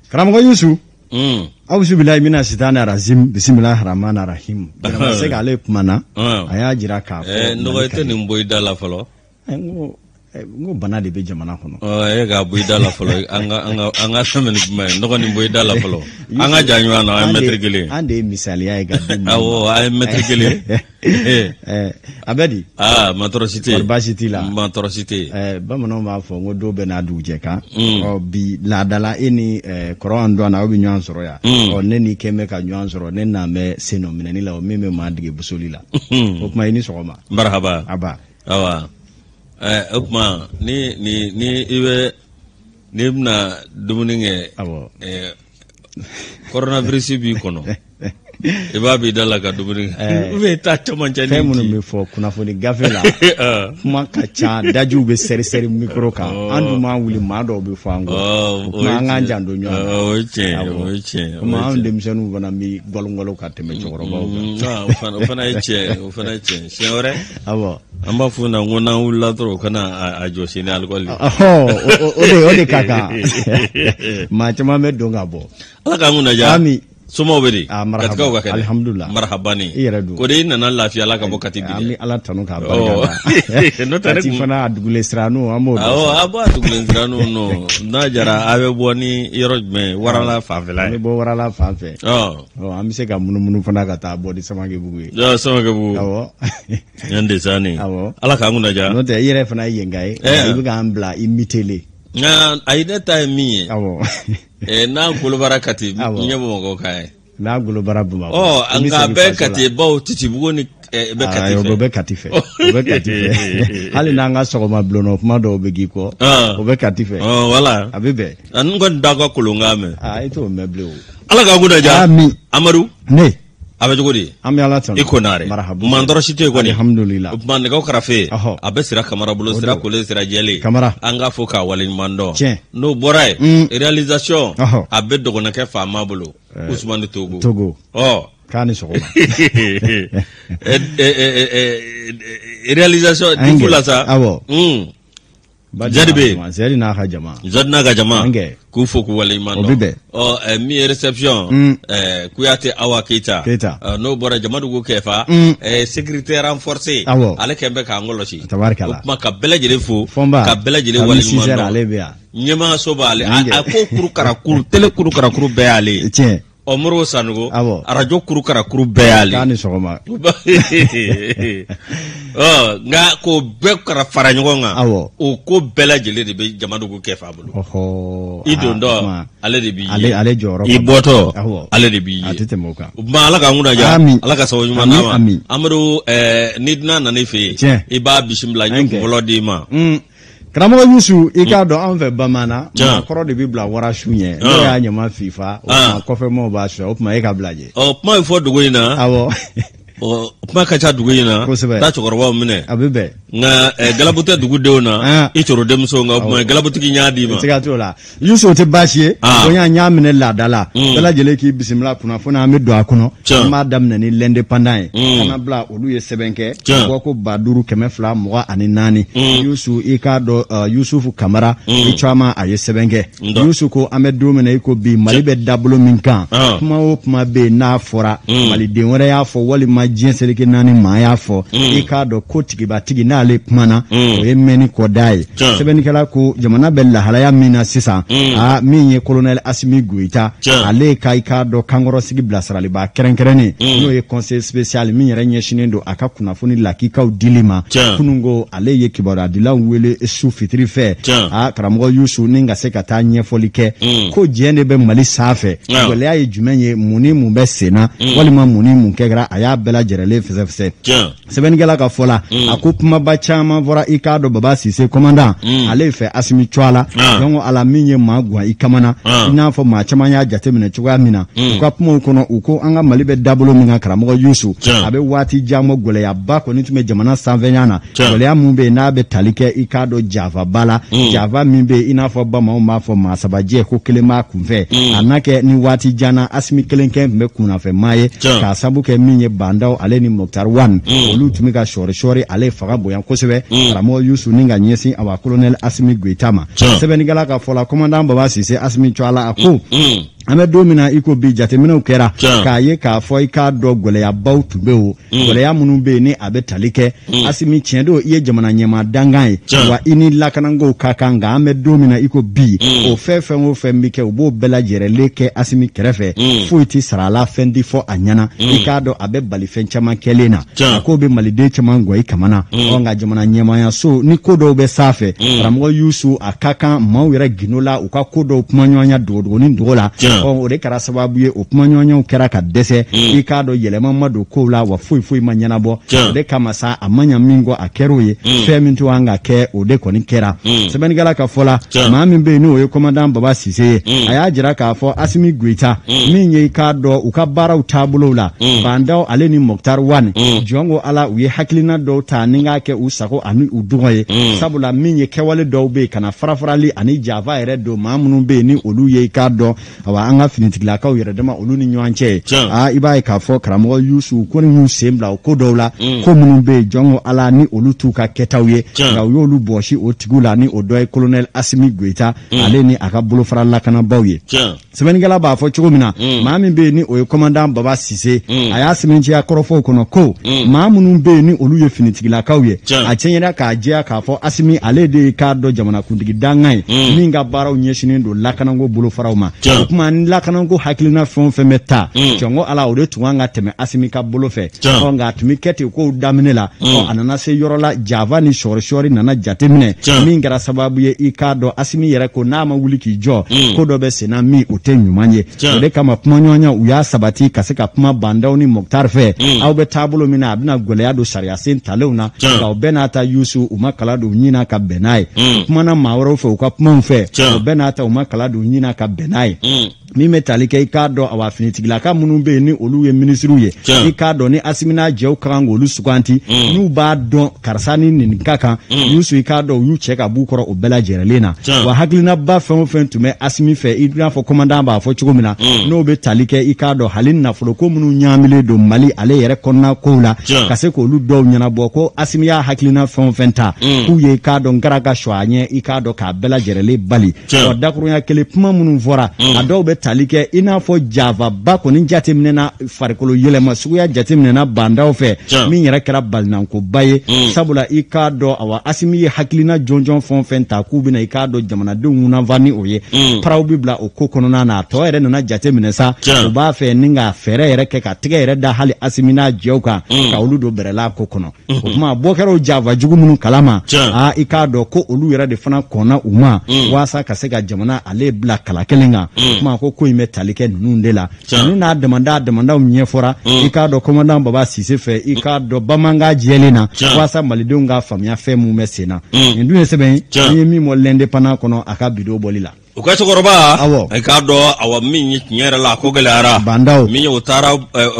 Karamɔgɔ Yusu. Awusu bilahi mina sitana razim bismillahir rahmanir rahim. Bana se gale kumana. Aya jira ka. Ndogo ite ni mboy dala folo. Ngo bana de be jamana kono. Ga boy dala folo. Anga samen kuma ndogo ni mboy dala folo. Anga janyo na ay metrigele. Ande misali ay ga. Ay metrigele. Abedi. Matrosité. Barbacité la. Matrosité. Bamano ma fo ngo do be na du jeka. Bi la dala eni koro ando na obi nwan soro ya. Neni keme ka nwan soro ne na me seno minani la o meme ma dige busoli la. Okuma ini sokoma. Marhaba. Aba. Awa. Okuma ni iwe ni mna dumuninge. Abo. Coronavirus bi kono. Iba bi dala ka dumuni ube ta chamanchani femunu mi fo kuna fo ni gafela kuma ka cha daju be seri micro ka andu ma wuli ma do be fango ma nganja ndo nyo oche ma ande misanu bana mi golngolo ka teme choro ba ufana eche shore abo amba funa ngona ulla tro kana ajoshi ni alcohol ode kaka ma chama me donga bo ala ka nguna ja ami Somo bedi katika wakati alhamdulillah marhabani kode ina na lafiya la ka bokati bi ami ala tanu ka barka no tare fana adugule strano amodo abo adugule strano no na jara abe boni yorojme warala fafela ni bo warala fafe ami se ka munu fana ka ta bodi samage bugu samage bugu yande sani ala ka nguna ja no te yere fana yengai ibu ka ambla imitele aide ta mi na gulu barakati nyebo moko kai na gulu barabu anga be kati bawo titibugo ni be kati be katife hali na nga sokoma blono kuma do be giko be katife wala abibe ango ndaga kulunga me ito meble o ala ga guda ja amaru ne abe jogodi ami ala tan ikonare mandoro shite ko ni alhamdulillah man ga karafe abe sira kamara bulo sira kole sira jeli anga foka walin mando no boray réalisation abe dogo na ke fama bulo Ousmane Togo kani sokoma réalisation dikula sa Jadibe Zadina ka jama Zadina ka jama ku foku wala imando mi reception Kuyate Awa Keita no bora jama dugo kefa secrétaire renforcé ale kembe ka ngolo ci kuma ka belajele fo ka belajele wala imando nyema soba ale ko kuru tele kuru be ale Omro Sanugo arajo kuru be ale kani sokoma nga ko be kara fara nyonga o ko bela jele de be jamadu ko kefa bulu ido ndo ale de bi ale joro iboto ale de bi atete moka ma ala ka nguna ja ala ka sawu nyuma nama amado nidna na nefe iba bismillah nyoko volodi ma Karamɔgɔ Yusu ika do an fɛ bamana ma kɔrɔ de bi bila wara su ɲɛ no ya ɲama fifa o ma kɔfɛ mo ba so o kuma e ka bila je kuma fɔ dugu in na awɔ kuma ka ca dugu in na ta cɛkɔrɔbaw minɛ a bɛ bɛn nka galabute dugu denw na i cɔrɔ denmuso nka o kuma galabutigi ɲa di ma siga t'o la Yusu o tɛ baasi ye ko y'a ɲa minɛ laada la bɛɛ lajɛlen k'i bisimila kunnafoni an bɛ don a kɔnɔ an b'a daminɛ ni l'indépendant ye kana bila olu ye sɛbɛn kɛ bɔ ko 5224 Yusu i k'a dɔn Yusufu Kamara i caman a ye sɛbɛn kɛ Yusu ko an bɛ don min na i ko bi Mali bɛ dabolo min kan kuma o kuma bɛ yen n'a fɔra maliden wɛrɛ y'a fɔ walima diɲɛ seleke naani maa y'a fɔ i k'a dɔn ko tigibatigi n'ale kumana o ye mɛnni kɔ da ye sɛbɛnnikɛla ko jamana bɛ lahalaya min na sisan min ye colonel Assimi Goïta ale ka i k'a dɔn kankɔrɔsigi bilasiraliba kɛrɛnkɛrɛnnen n'o ye conseil spécial min yɛrɛ ɲɛsinnen don a ka kunnafoni lakikaw dili ma kunungo ale ye kibaruya wele su fitiri fɛ karamɔgɔ Yusu ni ka se ka taa ɲɛfɔli kɛ ko diɲɛ de bɛ Mali sanfɛ gɛlɛya ye jumɛn ye mun ni mun bɛ senna walima mun ni mun kɛra a y'a bɛɛ lajɛlen fɛsɛfɛsɛ sɛbɛnnikɛla ka fɔ la a ko kumaba caman fɔra i k'a dɔn Baba Sise commandant ale fɛ Assimi Tuala donc ala min ye maa guwan i kamana i n'a fɔ maa caman y'a jateminɛ cogoya min na u ka kumaw kɔnɔ u ko an ka Mali bɛ dabolo min kan karamɔgɔ Yusu a bɛ waati jan bɔ gɛlɛyaba kɔni tun bɛ jamana sanfɛɲan na gɛlɛya min bɛ yen n'a bɛ tali kɛ i k'a dɔn jafaba la jafa min bɛ yen i n'a fɔ bamananw b'a fɔ maa sabajɛ ko kelen b'a kunfɛ a n'a kɛ ni waati jan na Assimi kelen kɛ tun bɛ kunnafɛmaa ye k'a sabu kɛ min ye bandaw Bandaw ale ni Mokhtar Wan olu tumi ka shori ale faga boyan kosɛbɛ karamɔgɔ Yusu ni ka ɲɛsin awa colonel Asimi Goita ma sɛbɛnnikɛla ka fɔla commandant Baba Sise Asimi Chwala a ko an bɛ don min na i ko bi jateminɛw kɛra k'a ye k'a fɔ i k'a dɔn gwɛlɛyabaw tun bɛ o gwɛlɛya minnu bɛ yen ni a bɛ tali kɛ Asimi tiɲɛ don i ye jamana ɲɛmaa dankan ye wa i ni lakanako ka kan nka an bɛ don min na i ko bi o fɛn o fɛn bɛ kɛ u b'o bɛɛ lajɛrɛlen kɛ Asimi kɛrɛfɛ foyi tɛ sara a la fɛn di fɔ a ɲɛna i k'a dɔn a bɛ bali fɛn caman kɛlen na a ko bɛ maliden caman gɔ i kamana nka jamana ɲɛmaaya so ni ko dɔw bɛ sanfɛ karamɔgɔ Yusu a ka kan maaw yɛrɛ gindo la u ka ko dɔw kumaɲɔgɔnya dogodogonin dogo la o de kɛra sababu ye o kumaɲɔgɔnyaw kɛra ka dɛsɛ i k'a dɔn yɛlɛma ma don kow la wa foyi ma ɲɛnabɔ o de kama sa a ma ɲa min kɔ a kɛr'o ye fɛn min to an ka kɛ o de kɔni kɛra sɛbɛnnikɛla ka fɔ la maa min bɛ yen n'o ye commandant Baba Sise ye a y'a jira k'a fɔ Asimi Goita min ye i k'a dɔn u ka baaraw taabolow la Bandaw ale ni Mokhtar Wan jɔn ko Ala u ye hakilina dɔw ta ni k'a kɛ u sago ani u dɔgɔ ye sabula min ye kɛwale dɔw bɛ yen kana farafarali ani jafa yɛrɛ don maa minnu bɛ yen ni olu ye i k'a dɔn awa an ka finitigilakaw yɛrɛ dama olu ni ɲɔgɔn cɛ i b'a ye k'a fɔ karamɔgɔ Yusu ko ni y'u sen bila o ko dɔw la ko minnu bɛ yen jɔn ko Ala ni olu t'u ka kɛtaw ye nka u y'olu bɔsi o tigiw la ni o dɔ ye colonel Asimi Goita ale ni a ka bolofara lakanabaw ye sɛbɛnnikɛla b'a fɔ cogo min na maa min bɛ yen ni o ye commandant Baba Sise a y'a sɛbɛnciya kɔrɔfɔw kɔnɔ ko maa minnu bɛ yen ni olu ye finitigilakaw ye a tiɲɛna k'a jɛya k'a fɔ Asimi ale de ye k'a dɔn jamanakuntigi dankan ye min ka baaraw ɲɛsinnen don lakanako bolofaraw ma o kuma ni lakanako hakilina fɛn o fɛn bɛ taa jɔn ko Ala o de tun kan ka tɛmɛ Asimi ka bolo fɛ nka a tun bɛ kɛ ten kow daminɛ la a nana se yɔrɔ la jafa ni sɔri nana jateminɛ min kɛra sababu ye i k'a dɔn Asimi yɛrɛ ko n'a ma wuli k'i jɔ ko dɔ bɛ senna min o tɛ ɲuman ye o de kama kumaɲɔgɔnya u y'a sabati ka se ka kuma Bandaw ni Mokhtar fɛ aw bɛ taabolo min na a bɛna gwɛlɛya don sariya sen talenw na nka o bɛɛ n'a ta Yusu u ma kala don ɲina ka bɛn n'a ye u kumana maa wɛrɛw fɛ u ka kumaw fɛ o bɛɛ n'a ta u ma kala don ɲina ka bɛn n'a ye min bɛ tali kɛ i k'a dɔn awa finitigilaka minnu bɛ yen ni olu ye minisiriw ye i k'a dɔn ni Asimi n'a jɛw ka kan k'olu suganti n'u b'a dɔn karisa ni nin ka kan Yusu i k'a dɔn u y'u cɛ ka b'u kɔrɔ o bɛɛ lajɛrɛlen na wa hakilinaba fɛn o fɛn tun bɛ Asimi fɛ i n'a fɔ commandant b'a fɔ cogo min na n'o bɛ tali kɛ i k'a dɔn hali nafoloko minnu ɲaamilen don Mali ale yɛrɛ kɔnɔna kow la ka se k'olu dɔw ɲɛnabɔ ko Asimi y'a hakilina fɛn o fɛn ta k'u ye i k'a dɔn n kɛra ka sɔ a ɲɛ i k'a dɔn k'a bɛɛ lajɛrɛlen bali wa dakurunya kelen kuma minnu fɔra a dɔw bɛ tali kɛ i n'a fɔ jafaba kɔni jateminɛna farikolo yɛlɛma suguya jateminɛna Bandaw fɛ min yɛrɛ kɛra balinankoba ye sabula i k'a dɔn awa Asimi ye hakilina jɔnjɔn fɛn o fɛn ta k'u bɛna i k'a dɔn jamanadenw ŋunanfa ni o ye paraw bɛ bila o ko kɔnɔna na a tɔ yɛrɛ nana jateminɛ sa u b'a fɛ ni ka fɛɛrɛ yɛrɛ kɛ ka tɛgɛ yɛrɛ da hali Asimi n'a jɛw kan ka olu don bɛrɛla ko kɔnɔ o kuma bɔ kɛra o jafa jugu minnu kalama i k'a dɔn ko olu yɛrɛ de fana kɔnna u ma walasa ka se ka jamana ale bila kala kelen kan kuma ko in bɛ tali kɛ ninnu de la ninnu n'a damandaw ɲɛfɔra i k'a dɔn commandant Baba Sise fɛ i k'a dɔn bamanankan jɛlen na walasa malidenw ka faamuya fɛn mun bɛ sen na nin dun ye sɛbɛn an ye min mɔ l'indépendant kɔnɔ a ka bidon bɔli la o ka cɛkɔrɔba i k'a dɔn awa min ye tiɲɛ yɛrɛ la a ko gɛlɛyara Bandaw min ye o taara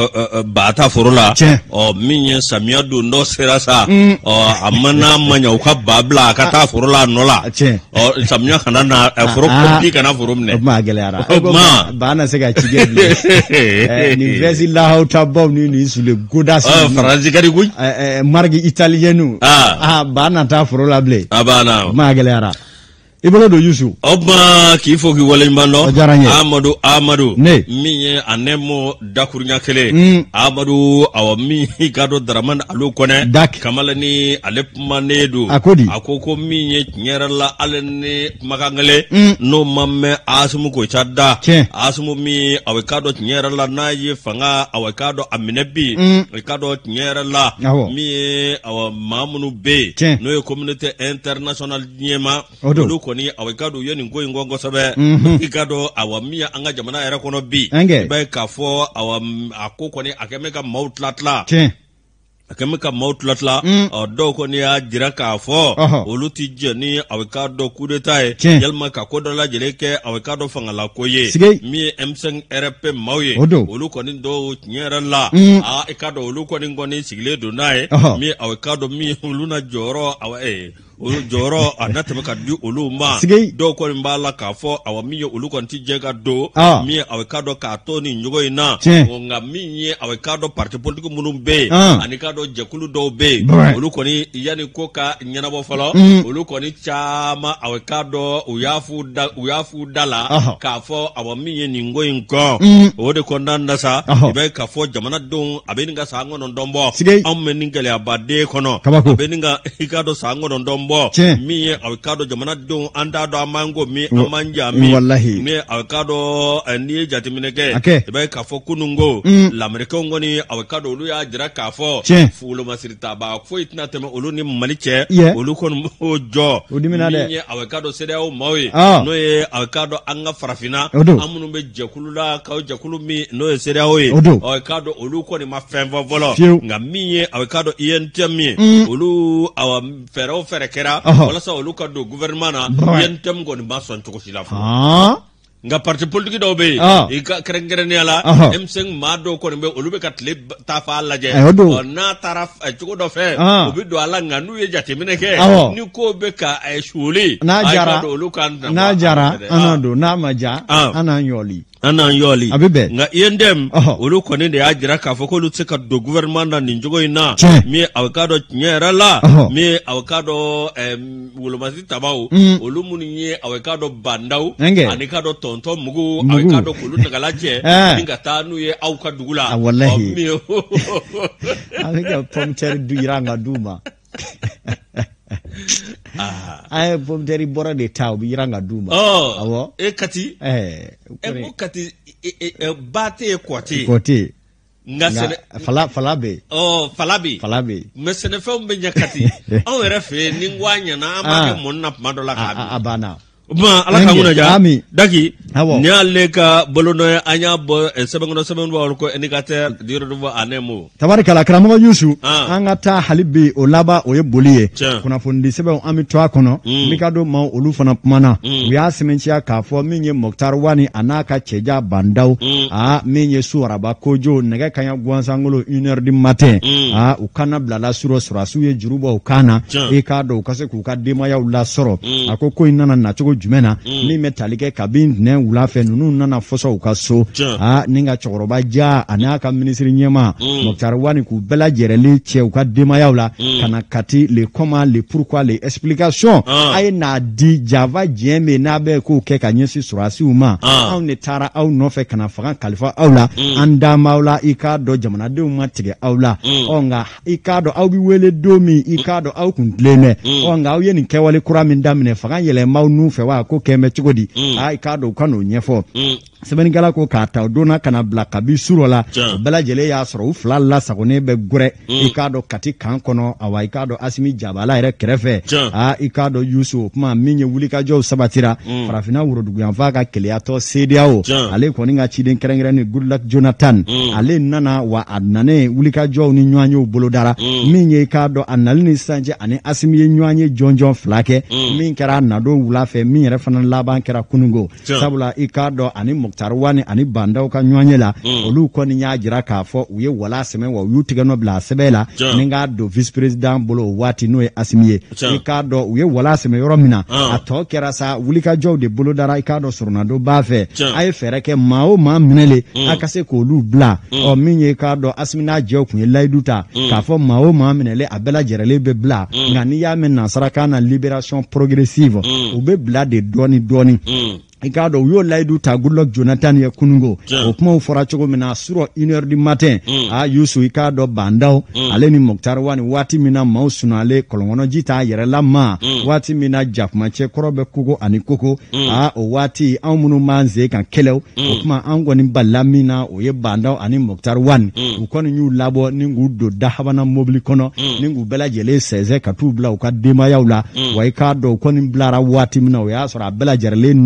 bata foro la min ye samiya don dɔ sera sa a mana maɲa u ka ba bila a ka taa foro la a nɔ la samiya kana na foro kɔnti kana foro minɛ o kuma gɛlɛyara ba na se ka ci kɛ bilen nin vɛsi lahaw ta baw ni nin sule godasi faransi ka di koyi marque italienne ba na taa foro la bilen a banna o kuma gɛlɛyara i bolo don Yusu o kuma k'i fo k'i waleɲuman dɔn Amadu ne min ye a nɛmɔ dakurunya kelen Amadu awa min i ka dɔn Daramani Alo Kɔnɛ Kamala ni ale kumanen don a ko di a ko min ye tiɲɛ yɛrɛ la ale ni kumakan kelen n'o ma mɛn Asimu Goita da Asimu min awa i ka dɔn tiɲɛ yɛrɛ la n'a ye fanga awa i ka dɔn a minɛ bi i ka dɔn tiɲɛ yɛrɛ la min ye awa maa minnu bɛ yen n'o ye communauté internationale ɲɛma olu kɔni awa i ka dɔn u ye nin ko in kɔ kosɛbɛ i ka dɔn awa min ye an ka jamana yɛrɛ kɔnɔ bi i b'a ye k'a fɔ awa a ko kɔni a kɛn bɛ ka maaw tila a kɛn bɛ ka maaw tila dɔw kɔni y'a jira k'a fɔ olu ti jɛ ni awa i ka dɔn coup d'état ye yalima ka ko dɔ lajɛlen kɛ awa i ka dɔn fangala ko ye min ye M5 RP maaw ye olu kɔni dɔw tiɲɛ yɛrɛ la i ka dɔn olu kɔni sigilen don n'a ye min awa i ka dɔn min olu na jɔyɔrɔ awa olu jɔyɔrɔ a na tɛmɛ ka di olu ma dɔw kɔni b'a la k'a fɔ awa min ye olu kɔni ti jɛ ka don min ye awa k'a dɔn k'a to ni ɲɔgɔn in na nka min ye awa k'a dɔn parti politique minnu bɛ yen ani k'a dɔn jɛkulu dɔw bɛ yen olu kɔni yanni ko ka ɲɛnabɔ fɔlɔ olu kɔni caman awa k'a dɔn u y'a f'u da la k'a fɔ awa min ye nin ko in kɔ o de kɔnɔna na sa i bɛ k'a fɔ jamanadenw a bɛ nin ka san kɔnɔntɔn bɔ anw bɛ nin gɛlɛyabaden kɔnɔ a bɛ nin ka i k'a dɔn san kɔnɔntɔn bɔ min ye aw k'a dɔn jamanadenw an t'a dɔn an m'an ko min an m'an ja min ni aw k'a dɔn n'i ye jateminɛ kɛ i bɛ k'a fɔ kunun ko lamɛrikɛnw kɔni aw k'a dɔn olu y'a jira k'a fɔ fugolo masiri taba foyi tɛna tɛmɛ olu ni Mali cɛ olu kɔni b'o jɔ min ye aw k'a dɔn CEDEAO maaw ye n'o ye aw k'a dɔn an ka farafinna an minnu bɛ jɛkulu la k'aw jɛkulu min n'o ye CEDEAO ye aw k'a dɔn olu kɔni ma fɛn fɔ fɔlɔ nka min ye aw k'a dɔn INTM ye olu aw fɛɛrɛw fɛɛrɛ kɛra walasa olu ka don gouvernement na INTM kɔni ma sɔn cogo si la fɔlɔ nka parti politique dɔw bɛ yen i ka kɛrɛnkɛrɛnnenya la M5 maa dɔw kɔni bɛ olu bɛ ka tile ta fa lajɛ n'a taara cogo dɔ fɛ u bɛ don a la nka n'u ye jateminɛ kɛ ni ko bɛ ka suuli n'a jara n'a jara an don n'a ma ja an n'an yɔli an n'an yɔli a bɛ bɛn nka INTM olu kɔni de y'a jira k'a fɔ k'olu tɛ se ka don gouvernement na nin cogo in na min aw k'a dɔn tiɲɛ yɛrɛ la min aw k'a dɔn wolomasi tabaw olu minnu ye aw k'a dɔn bandaw ani k'a dɔn tɔntɔn mugu aw k'a dɔn k'olu nagala cɛ ni ka taa n'u ye aw ka dugu la walahi a bɛ ka pomme de terre jira an ka du ma a ye pomme de terre bɔra de ta u bɛ jira an ka du ma awɔ e kati ko kati ba tɛ ye kɔte nka fala bɛ fala bɛ mais sɛnɛfɛnw bɛ ɲɛ kati anw yɛrɛ fɛ yen ni n ko a ɲɛna an b'a kɛ mɔni na tuma dɔ la k'a a banna Ala ka ŋunaja daki ni y'ale ka bolo nɔ ye an y'a bɔ sɛbɛn b'aw ko indicateur d'urbain anemo tabarikala karamɔgɔ Yusu an ka taa hali bi o laban o ye boli ye kunnafoni di sɛbɛnw an bɛ to a kɔnɔ min ka don maaw olu fana kumana u y'a sɛmɛntiya k'a fɔ min ye Mɔkutari Wani a n'a ka cɛja bandaw min ye su araba kojo nɛgɛ kaɲa gansankolo 1h du matin u kana bilala surasiw ye juru bɔ u kan na i k'a dɔn u ka se k'u ka denbayaw lasɔrɔ a ko in nana nacogo jumɛn na min bɛ tali kɛ kabini ntɛnɛn wula fɛ ninnu nana fɔsɔ u ka so ni ka cɛkɔrɔba ja ani a ka minisiri ɲɛma Mɔkutari Wani k'u bɛɛ lajɛlen cɛ u ka denbayaw la ka na kati le comment le pourquoi les explications a ye n'a di java diɲɛ min n'a bɛ k'o kɛ ka ɲɛsin surasiw ma anw de taara aw nɔfɛ ka na fanga kalifa aw la an d'an b'aw la i k'a dɔn jamanadenw ma tigɛ aw la nka i k'a dɔn aw bɛ wele don min i k'a dɔn aw kun tilen dɛ nka aw ye nin kɛwale kura min daminɛ fanga yɛlɛmaw n'u fɛ wa ko kɛmɛ cogo di i k'a dɔn u ka n'o ɲɛfɔ sɛbɛnnikɛla ko k'a ta o donna ka na bila kabi surɔ la o bɛɛ lajɛlen y'a sɔrɔ u fila lasagonen bɛ gɛrɛ i k'a dɔn kati kan kɔnɔ awa i k'a dɔn Asimi Jabala yɛrɛ kɛrɛfɛ i k'a dɔn Yusu o kuma min ye wulikajɔw sabatira farafinna woroduguyanfan ka keleyatɔ CEDEAO ale kɔni ka ciden kɛrɛnkɛrɛnnen Goodluck Jonathan ale nana wa a nanen wulikajɔw ni ɲɔgɔn yew bolodara min ye i k'a dɔn a nali ni sisan cɛ ani Asimi ye ɲɔgɔn ye jɔnjɔn fila kɛ min kɛra a nadon wula fɛ min yɛrɛ fana laban kɛra kunungo sabula i k'a dɔn ani Mɔkutari Wani ani bandaw ka ɲɔgɔn ye la olu kɔni y'a jira k'a fɔ u ye wala sɛmɛ wa u y'u tigɛ nɔ bila a sɛbɛn la ni k'a don vice président bolo o waati n'o ye Asimi ye i k'a dɔn u ye wala sɛmɛ yɔrɔ min na a tɔ kɛra sa wulikajɔw de bolo dara i k'a dɔn Sorona b'a fɛ a ye fɛɛrɛ kɛ maa o maa minɛlen a ka se k'olu bila min ye i k'a dɔn Asimi n'a jɛw kun ye layidu ta k'a fɔ maa o maa minɛlen a bɛɛ lajɛlen bɛ bila nka n'i y'a mɛn nansarakan na libération progressive u bɛ bila de dɔɔni i k'a dɔn u y'o layidu ta Goodluck Jonathan ye kunungo o kumaw fɔra cogo min na sur 1h du matin Yusu i k'a dɔn bandaw ale ni Mɔkutari Wani waati min na maaw sunalen kɔlɔnkɔnɔji t'a yɛrɛ la ma waati min na jakumacɛ kɔrɔ bɛ kogo ani koko o waati anw minnu b'an sen kan kɛlɛw o kuma an kɔni balila min na o ye bandaw ani Mɔkutari Wani u kɔni y'u labɔ ni k'u don dahabana mobili kɔnɔ ni k'u bɛɛ lajɛlen sɛnsɛn ka t'u bila u ka denbayaw la wa i k'a dɔn u kɔni bilara waati min na o y'a sɔrɔ a bɛɛ lajɛlen ni ka kɛnɛ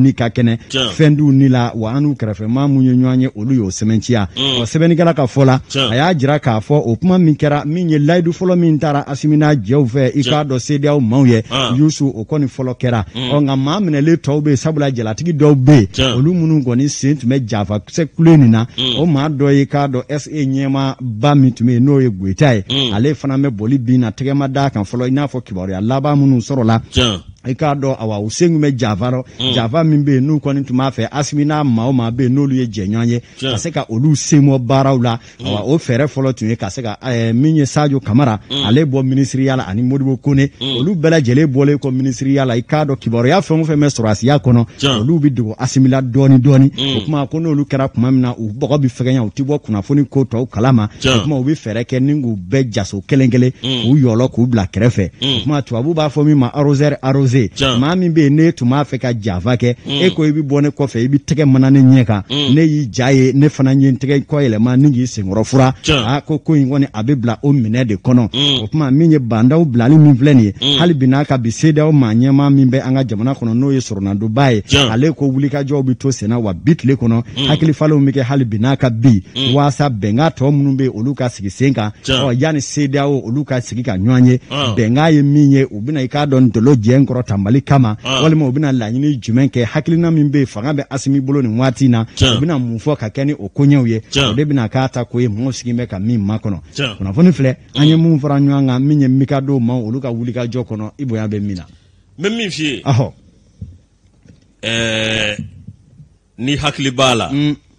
kɛnɛ fɛn du ni la wa anu kɛrɛfɛ maa mun ye ɲɔgɔn ye olu y'o sɛbɛntiya sɛbɛnnikɛla ka fɔ la a y'a jira k'a fɔ o kuma min kɛra min ye layidu fɔlɔ min taara Asimina jɛw fɛ i k'a dɔn CEDEAO maaw ye Yusu o kɔni fɔlɔ kɛra nka maa minɛlen tɔw bɛ yen sabula jalatigi dɔw bɛ yen olu minnu kɔni sen tun bɛ jafa kisɛ kule nin na o maa dɔ ye k'a dɔn SA ɲɛma ba min tun bɛ yen n'o ye Goyita ye ale fana bɛ boli bin na tɛgɛ ma d'a kan fɔlɔ i n'a fɔ kibaruya laban minnu sɔrɔla i k'a dɔn awa u sen bɛ Jafa rɔ Jafa min bɛ yen n'u kɔni tun b'a fɛ Asimina maa o maa bɛ yen n'olu ye jɛɲɔgɔn ye ka se ka olu senbɔ baaraw la awa o fɛɛrɛ fɔlɔ tun ye ka se ka min ye Sadio Kamara ale bɔ minisiriya la ani Modibo Kone olu bɛɛ lajɛlen bɔlen kɔ minisiriya la i k'a dɔn kibaruya fɛn o fɛn bɛ sɔrɔsiya kɔnɔ olu bɛ dogo Asimila dɔɔni o kuma ko n'olu kɛra kuma min na u bɔgɔ bɛ fɛgɛnya u tɛ bɔ kunnafoni ko tɔw kalama o kuma u bɛ fɛɛrɛ kɛ ni k'u bɛɛ jaso kelen kelen k'u yɔlɔ k'u bila kɛrɛfɛ o kuma tubabu b'a fɔ min ma arroseur arrosé maa min bɛ yen ne tun b'a fɛ ka Jafa kɛ e ko i bɛ bɔ ne kɔfɛ i bɛ tɛgɛ mana ne ɲɛ kan ne y'i ja ye ne fana ye n tɛgɛ kɔ yɛlɛma ni k'i senkɔrɔ fura ko in kɔni a bɛ bila o minɛ de kɔnɔ o kuma min ye bandaw bilali min filɛ nin ye hali bi n'a ka bi CEDEAO maa ɲɛmaa min bɛ an ka jamana kɔnɔ n'o ye Sɔrɔnadonba ye ale ko wulikajɔw bɛ to senna wa bi tile kɔnɔ hakilifalenw bɛ kɛ hali bi n'a ka bi waasa bɛnkan tɔ minnu bɛ yen olu ka sigi sen kan yanni CEDEAO olu ka sigi ka ɲɔgɔn ye bɛnkan ye min ye u bɛna i k'a dɔn ntolo jɛ kɔrɔ ta Mali kama walima u bɛna laɲini jumɛn kɛ hakilina min bɛ yen fanga bɛ Asimi bolo nin waati in na u bɛna mun fɔ ka kɛ ni o koɲɛw ye o de bɛna k'a ta ko ye mɔgɔw sigilen bɛ ka min makɔnɔ kunnafoni filɛ an ye mun fara ɲɔgɔn kan min ye Mikado ma olu ka wulikajɔ kɔnɔ i bonya bɛ min na n bɛ min f'i ye ni hakili b'a la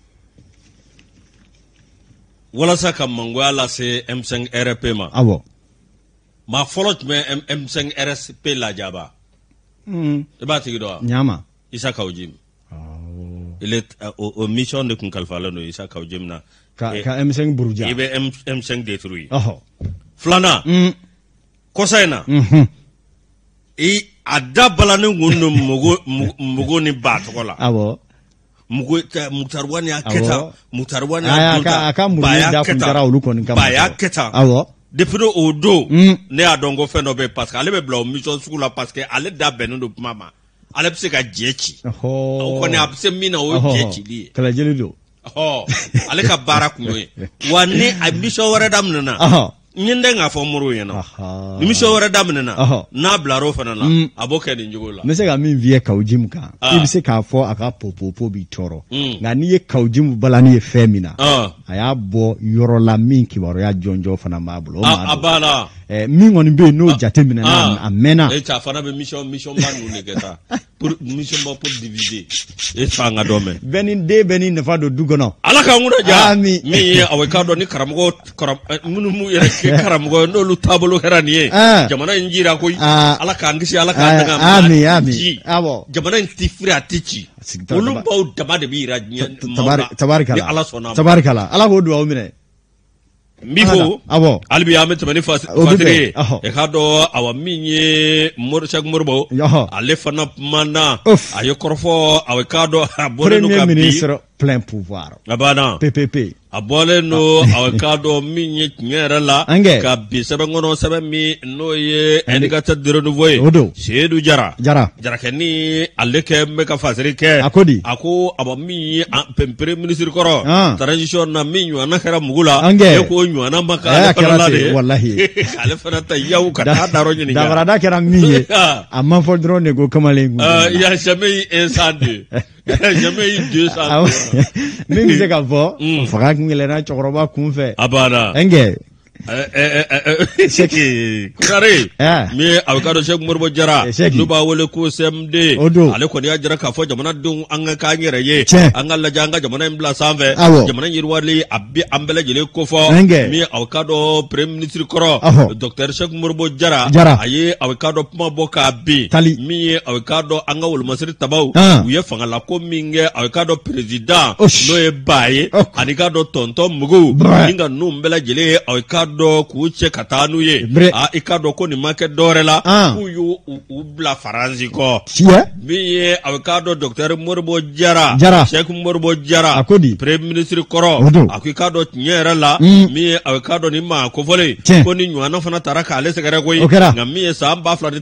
walasa ka mangoya lase M5 RP ma maa fɔlɔ tun bɛ M5 RP lajaba i b'a tigi dɔn wa ɲama Isa Kawujim o mission de kun kalifalen don Isa Kawujim na ka M5 buruja i bɛ M5 détruire filanan kɔsa in na a da balanen kun don mugo ni ba tɔgɔ la Muktarwani y'a kɛ tan Muktarwani y'a dun tan ba y'a kɛ tan depuis o don ne y'a dɔn ko fɛn dɔ bɛ yen parce que ale bɛ bila o mission sugu la parce que ale da bɛnnen don kuma ma ale bɛ se ka jɛ ci o kɔni a bɛ se min na o ye jɛ cili ye kɛlɛjeli don ale ka baara kun y'o ye wa ni a mission wɛrɛ daminɛna n ye n den k'a fɔ Moribo ɲɛna ni mission wɛrɛ daminɛna n'a bilar'o fana na a b'o kɛ nin cogo la n bɛ se ka min f'i ye Kawujim kan i bɛ se k'a fɔ a ka popo b'i tɔɔrɔ nka n'i ye Kawujim balani ye fɛn min na a y'a bɔ yɔrɔ la min kibaruya jɔnjɔ fana b'a bolo a banna min kɔni bɛ yen n'o jate minɛna a mɛnna a fana bɛ mission ba ninnu de kɛ sa mission ba pour diviser e fa an ka dɔn mɛn bɛɛ ni den bɛɛ ni nafa don du kɔnɔ ala k'an kunna ja min ye aw k'a dɔn ni karamɔgɔ minnu m'u yɛrɛ kɛ karamɔgɔ n'olu taabolo kɛra nin ye jamana in jira koyi ala k'an kisi ala k'an danga ji jamana in tɛ firi a tɛ ci olu baw dama de bɛ yira tabarikala ni ala sɔnna tabarikala ala k'o dugawu minɛ n b'i fo hali bi an bɛ tɛmɛ ni fatigi ye i k'a dɔn awa min ye Sɛki Moribo ale fana kumana a ye kɔrɔfɔ aw k'a dɔn a bɔlen don ka bi plein pouvoir a banna PPP a bɔlen don aw k'a dɔn min ye tiɲɛ yɛrɛ la ka bi sɛbɛn kɔnɔ sɛbɛn min n'o ye indicateur de renouveau ye Seydou Jarakɛ ni ale kɛ n bɛ ka fasiri kɛ a ko awa min ye premier ministre kɔrɔ transition na min ɲɔgɔnna kɛra mugu la e ko ɲɔgɔnna ma k'ale fana la de wallahi ale fana ta yawu ka taa dayɔrɔ ɲininka dabarada kɛra min ye a ma fɔ dɔrɔn de ko kamalen il y a jamais eu 102 jamais eu 200 min bɛ se ka fɔ faga kun yɛlɛnna cɛkɔrɔba kun fɛ a banna Kare min a bɛ k'a dɔn Sɛki Moribo Jara n'u b'a wele ko CMD ale kɔni y'a jira k'a fɔ jamanadenw an ka k'an yɛrɛ ye an ka lajɛ an ka jamana in bila sanfɛ jamana yiriwali a bɛ an bɛɛ lajɛlen kofɔ min a bɛ k'a dɔn premier ministre kɔrɔ Dr Sɛki Moribo Jara a ye a bɛ k'a dɔn kuma bɔ k'a bin min ye a bɛ k'a dɔn an ka wolomasiri tabaw u ye fangalako min kɛ a bɛ k'a dɔn président n'o ye ba ye ani k'a dɔn tɔntɔn Mugu ni ka ninnu bɛɛ lajɛlen a bɛ k'a dɔ k'u cɛ ka taa n'u ye i ka dɔn ko nin ma kɛ dɔwɛrɛ la k'u y'u bila Faransi kɔ min ye a bɛ k'a dɔn Docteur Modibo Jara Cheikh Modibo Jara Premier ministre kɔrɔ a ko i k'a dɔn tiɲɛ yɛrɛ la min ye a bɛ k'a dɔn ni maa kofɔlen ko ni ɲɔgɔnna fana taara k'ale sɛgɛrɛ koyi nka min ye san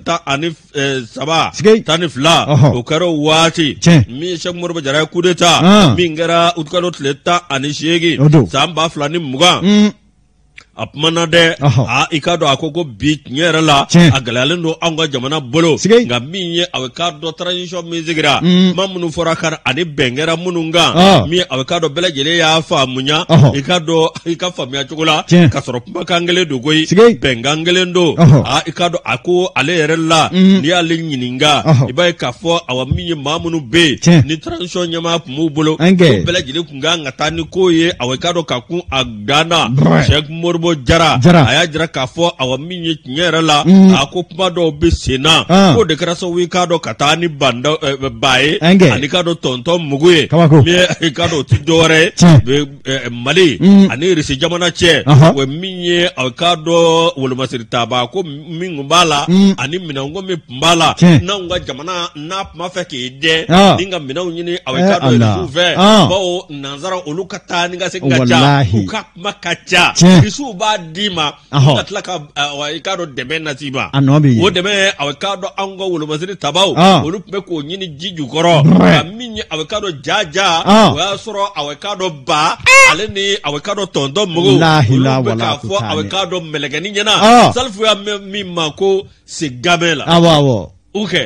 2013 tan ni fila o kɛra o waati min ye Cheikh Modibo Jara ye coup d'état min kɛra utikalo tile 18 san 2020 a kumana dɛ i ka dɔn a ko bi tiɲɛ yɛrɛ la a gɛlɛyalen don anw ka jamana bolo nka min ye a bɛ k'a dɔn transition min sigira kuma minnu fɔra kan ani bɛn kɛra minnu kan min a bɛ k'a dɔn bɛɛ lajɛlen y'a faamuya i ka dɔn i ka faamuya cogo la ka sɔrɔ kumakan kelen don koyi bɛnkan kelen don i ka dɔn a ko ale yɛrɛ la n'i y'ale ɲininka i b'a ye k'a fɔ awa min ye maa minnu bɛ yen ni transition ɲɛmaa tun b'u bolo ko bɛɛ lajɛlen tun kan ka taa ni ko ye awa i ka dɔn ka kun a dan na Cheikh Modibo Jara a y'a jira k'a fɔ awa min ye tiɲɛ yɛrɛ la a ko kuma dɔw bɛ sen na k'o de kɛra sababu i k'a dɔn ka taa ni ba ye ani k'a dɔn tɔntɔn mugu ye min i k'a dɔn o ti dɔwɛrɛ ye Mali ani Irisi jamana cɛ o min ye a k'a dɔn wolomasiri taba ko min kun b'a la ani minɛnko min tun b'a la n'anw ka jamana n'a tun b'a fɛ k'i dɛn ni ka minɛnw ɲini a k'a dɔn Irisiw fɛ bawo nanzara olu ka taa ni ka segin ka ca u ka kuma ka ca Irisiw b'a d'i ma ka tila ka i k'a dɔn dɛmɛ nati ma o dɛmɛ a bɛ k'a dɔn anw ka wolomasiri tabaw olu tun bɛ k'o ɲini ji jukɔrɔ nka min ye a bɛ k'a dɔn jaja o y'a sɔrɔ a bɛ k'a dɔn ba ale ni a bɛ k'a dɔn tɔntɔn mugu olu bɛ k'a fɔ a bɛ k'a dɔn mɛlɛkɛni ɲɛna Salifu y'a mɛn min ma ko Segamɛ la u kɛ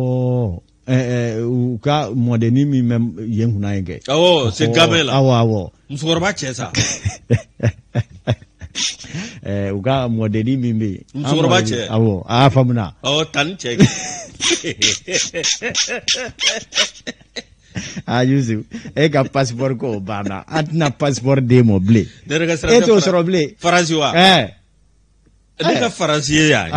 u ka mɔdɛni min bɛ yen kunna yen kɛ Segamɛ la musokɔrɔba cɛ sa u ka mɔdɛni min bɛ yen musokɔrɔba cɛ a y'a faamuna tani cɛ Yusuf e ka passeport ko banna an tɛna passeport d'e ma bilen e t'o sɔrɔ bilen Faransi wa ne ka Faransi ye yan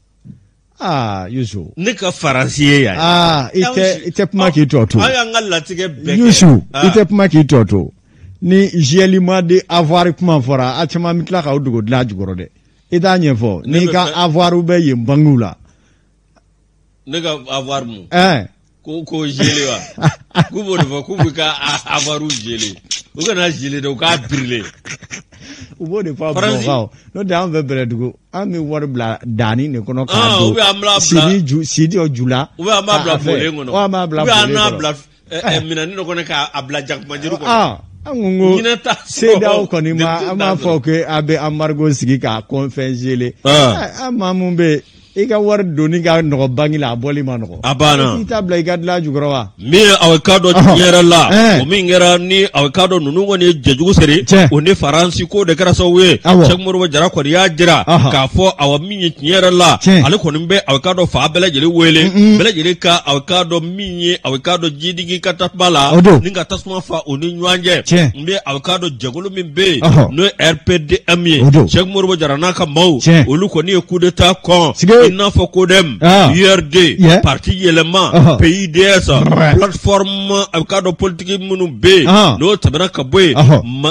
Yusuf ne ka Faransi ye yan i tɛ kuma k'i tɔ to an y'an ka latigɛ bɛɛ kɛ Yusuf i tɛ kuma k'i tɔ to ni jɛlima de avoir kuma fɔra a caman bɛ tila k'aw dogo dilan jukɔrɔ dɛ i t'a ɲɛfɔ n'i ka avoir bɛ yen bangiw la ne ka avoir mun ko jeli wa k'u b'o de fɔ k'u bɛ ka avoir jeli u kana jeli dɛ u k'a birile u b'o de fɔ Bamakɔ n'o tɛ an fɛ Bɛlɛdugu an bɛ wari bila daani de kɔnɔ k'a don Sidi ju la ou bien an b'a bila bɔlen kɔnɔ ou bien an n'a bila minɛnin dɔ kɔnɔ k'a bila jakumanjuru kɔnɔ an ko CEDEAO kɔni ma an b'a fɔ ko a bɛ embargo sigi k'a confɛn geler an maa mun bɛ i ka wari doni ka nɔgɔ bangi la a bɔli ma nɔgɔ a banna i t'a bila i ka dilan jukɔrɔ wa min a bɛ k'a dɔn tiɲɛ yɛrɛ la o min kɛra ni a bɛ k'a dɔn ninnu kɔni ye jɛjugu seri o ni Faransi ko de kɛra sababu ye Cheikh Modibo Jara kɔni y'a jira k'a fɔ awa min ye tiɲɛ yɛrɛ la ale kɔni bɛ a bɛ k'a dɔn fa bɛɛ lajɛlen wele bɛɛ lajɛlen ka a bɛ k'a dɔn min ye a bɛ k'a dɔn jidigi ka tasuma la ni ka tasuma fa o ni ɲɔgɔn cɛ n bɛ a bɛ k'a dɔn jɛkulu min bɛ yen n'o ye RPDM ye Cheikh Modibo Jara n'a ka maaw olu kɔni ye coup d'état kɔn i n'a fɔ ko URD parti yɛlɛma PIDS plateforme a bɛ k'a dɔn politique minnu bɛ yen n'o tɛmɛna ka bɔ yen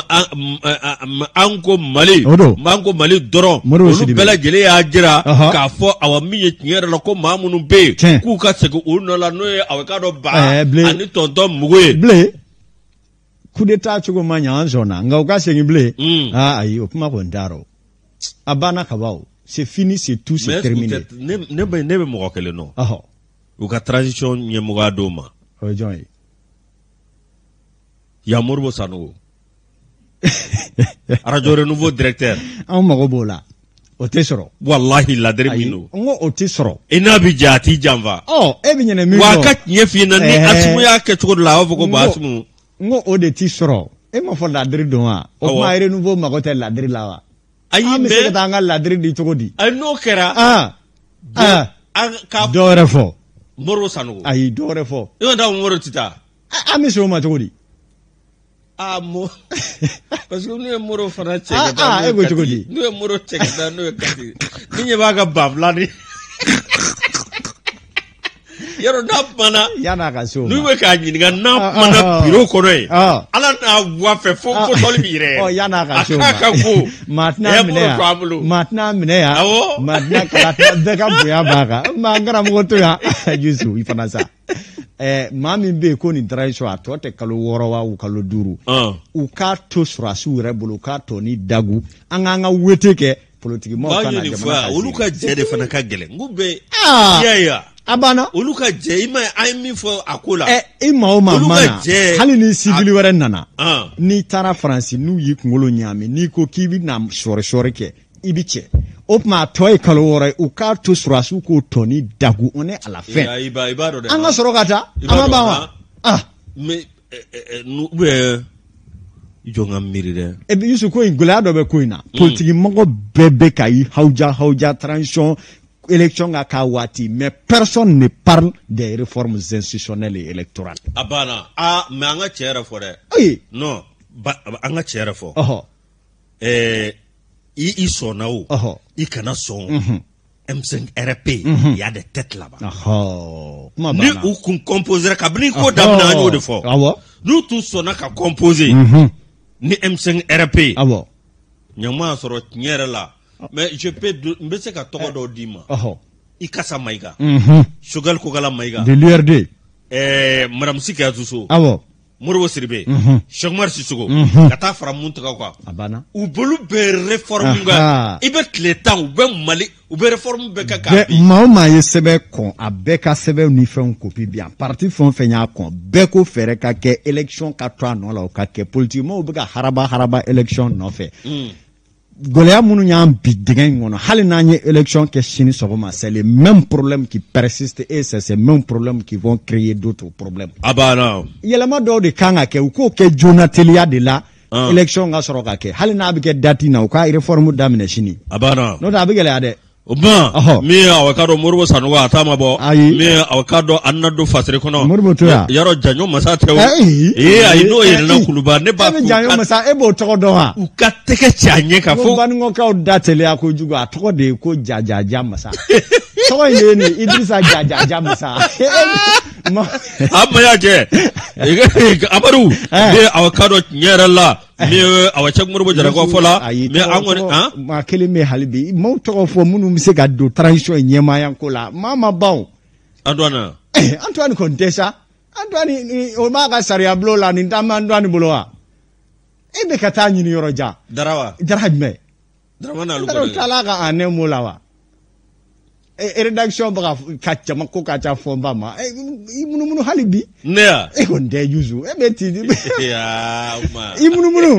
an ko Mali dɔrɔn olu bɛɛ lajɛlen y'a jira k'a fɔ awa min ye tiɲɛ yɛrɛ la ko maa minnu bɛ yen k'u ka segin u nɔ la n'o ye a bɛ k'a dɔn ba ani tɔntɔn mugu ye bilen coup d'état cogo ma ɲɛ an sɔnna nka u ka segin bilen ayi o kuma kɔni t'a rɔ a banna ka ban o c'est fini, c'est tout, c'est terminé. Ne bɛ mɔgɔ kelen nɔ u ka transition ɲɛmɔgɔya d'o ma o ye jɔn ye Modibo Sanogo Radio Renouveau directeur an mago b'o la o tɛ sɔrɔ wallahi ladiri min don n ko o tɛ sɔrɔ i n'a bɛ ja a t'i janfa e bɛ ɲinɛ min wa a ka tiɲɛ f'i ɲɛna ni Asimu y'a kɛ cogo dɔ la a b'a fɔ ko Asimu n ko o de t'i sɔrɔ e m'a fɔ ladiri don wa o kuma Renouveau mago tɛ ladiri la wa an bɛ se ka taa an ka ladiri di cogo di n'o kɛra dɔ wɛrɛ fɔ Modibo Sanogo ayi dɔ wɛrɛ fɔ i ma taa Modibo tɛ taa an bɛ se o ma cogo di parce que n'u ye Modibo fana cɛ ka taa e ko cogo di n'u ye Modibo cɛ ka taa n'o ye kati ni ɲɛ b'a ka banfula ni i yaro na mana yana ka so nu be ka nyinga na mana biro ko re ala na wa fe fo toli bire yana ka so ka ko matna mine ya matna kala de ka buya baka ma ngara mo to ya Yusu ifana sa mami be ko ni tradition atote kalo woro wa u kalo duru u ka to surasu rebulu ka to ni dagu anga weteke politique mo kana jamana oluka jede fana ka gele ngube ya abana oluka je ima ai mi fo akola ima o mama hali ni civil were nana ni tara France nu yi kungolo nyame ni ko kibi na shore ke ibiche opma toy kalore u ka to surasu ko toni dagu on est à la fin anga sorokata amaba me nu be jonga mirire bi Yusu ko ingula do be koina politique mo bebe kai hauja transition élection ga kawati mais personne ne parle des réformes institutionnelles et électorales abana mais anga chera fore non anga chera fo i sonao i kana son M5 RP il y a des têtes là-bas ni ou qu'on composer kabni ko damna anyo de fo nous tous sonaka composer ni M5 RP nyama soro nyere la mais je peux mbese ka toko do dima ikasa maiga sugal ko gala maiga de l'URD madame Sika Tuso Moro Siribe Chokmar Sisugo kata fara muntaka kwa abana u bolu be réforme ga ibe kletan u be mali u be réforme be kaka ma yesebe kon abeka sebe ni fe on copie bien parti fon fenya kon be ko fere ka ke élection ka to no la ka ke politiquement u be ka haraba élection no fe Goléa munu nyam bidegen ngono hali nanye élection ke chini sogoma c'est les mêmes problèmes qui persistent et c'est ces mêmes problèmes qui vont créer d'autres problèmes abana yelama do de kanga ke ko ke jonatelia de la élection ga soroka ke hali na bige dati na ko réforme damine chini abana no da bige la de mi awakado morbo sanwa atama bo mi awakado annado fasre kono yaro janyo masa tewo ai no yena kuluba ne ba ku janyo masa ebo to do ha u kateke chanye ka fo ban ngo ka datele akojugo atoko de ko jajaja masa to ye ni Idrissa jajaja masa amma je abaru mi awakado nyerala mi awachak morbo jarago fola mi angone ma kele me halibi mo to fo munu mi se ga do transition nyema yankola mama bawo Antoine Contessa Antoine o ma ga saria blola ni ndama Antoine bolowa ebe kata nyini yoroja darajme dramana lugo talaga ane molawa rédaction baga katcha mako katcha fomba ma imunu halibi nea konde Yusu beti ya uma imunu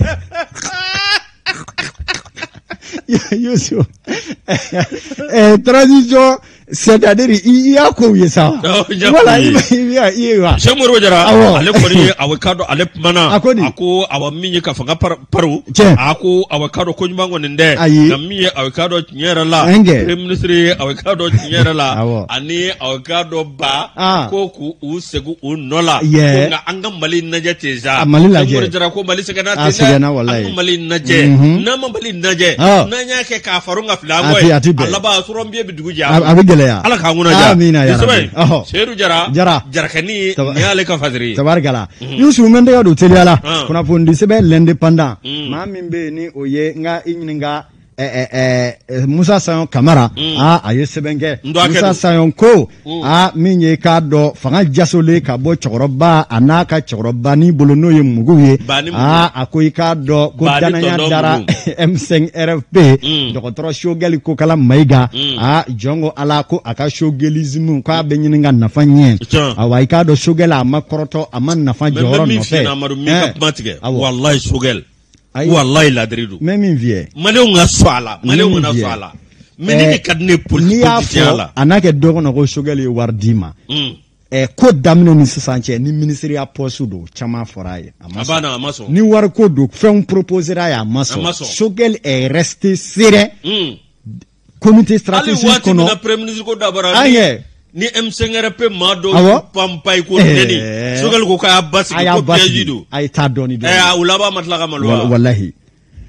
Yusu transition c'est-à-dire il y a quoi ça voilà il y a chamoro jara ale kori awakado ale mana ako awamiye ka fanga paru ako awakado ko nyumango nde na miye awakado nyera la prime minister awakado nyera la ani awakado ba ko ku usegu unola ko nga anga mali naje teja chamoro jara ko mali segana teja anga mali naje na mali naje na nyake ka farunga flango Allah ba surombiye biduguja ala kanguna ja amina ya rabbi sheru jara kani nyale ka fadri tabarkala Yusu mende ya do teliala kuna fondi sebe l'indépendant ma mimbe ni oye nga inyinga Musa Sayon Kamara aye sebenge Musa Sayon ko minye ka do fanga jasole ka bo chokoroba anaka chokoroba ni bolono ye muguye akoy ka do ko dananya dara M5 RFP dokotoro shogeli ko kala maiga jongo ala ko aka shogelism ko abenyinga nafanye awai ka do shogela makoroto aman nafa joro no fe wallahi shogel wallahi ladridu même vie maleu nga swala menini kadne politicien la anake dogo no go shogeli wardima ko damne ni sisanche ni ministry a posudo chama foraye amaso ni war ko do fait proposer ya amaso shogel est resté serein comité stratégique kono na premier ministre ko dabara ni M5RP mado pampai ko neni sogal ko ka basi ko pejidu ay ta doni do ulaba matlaga malwa wallahi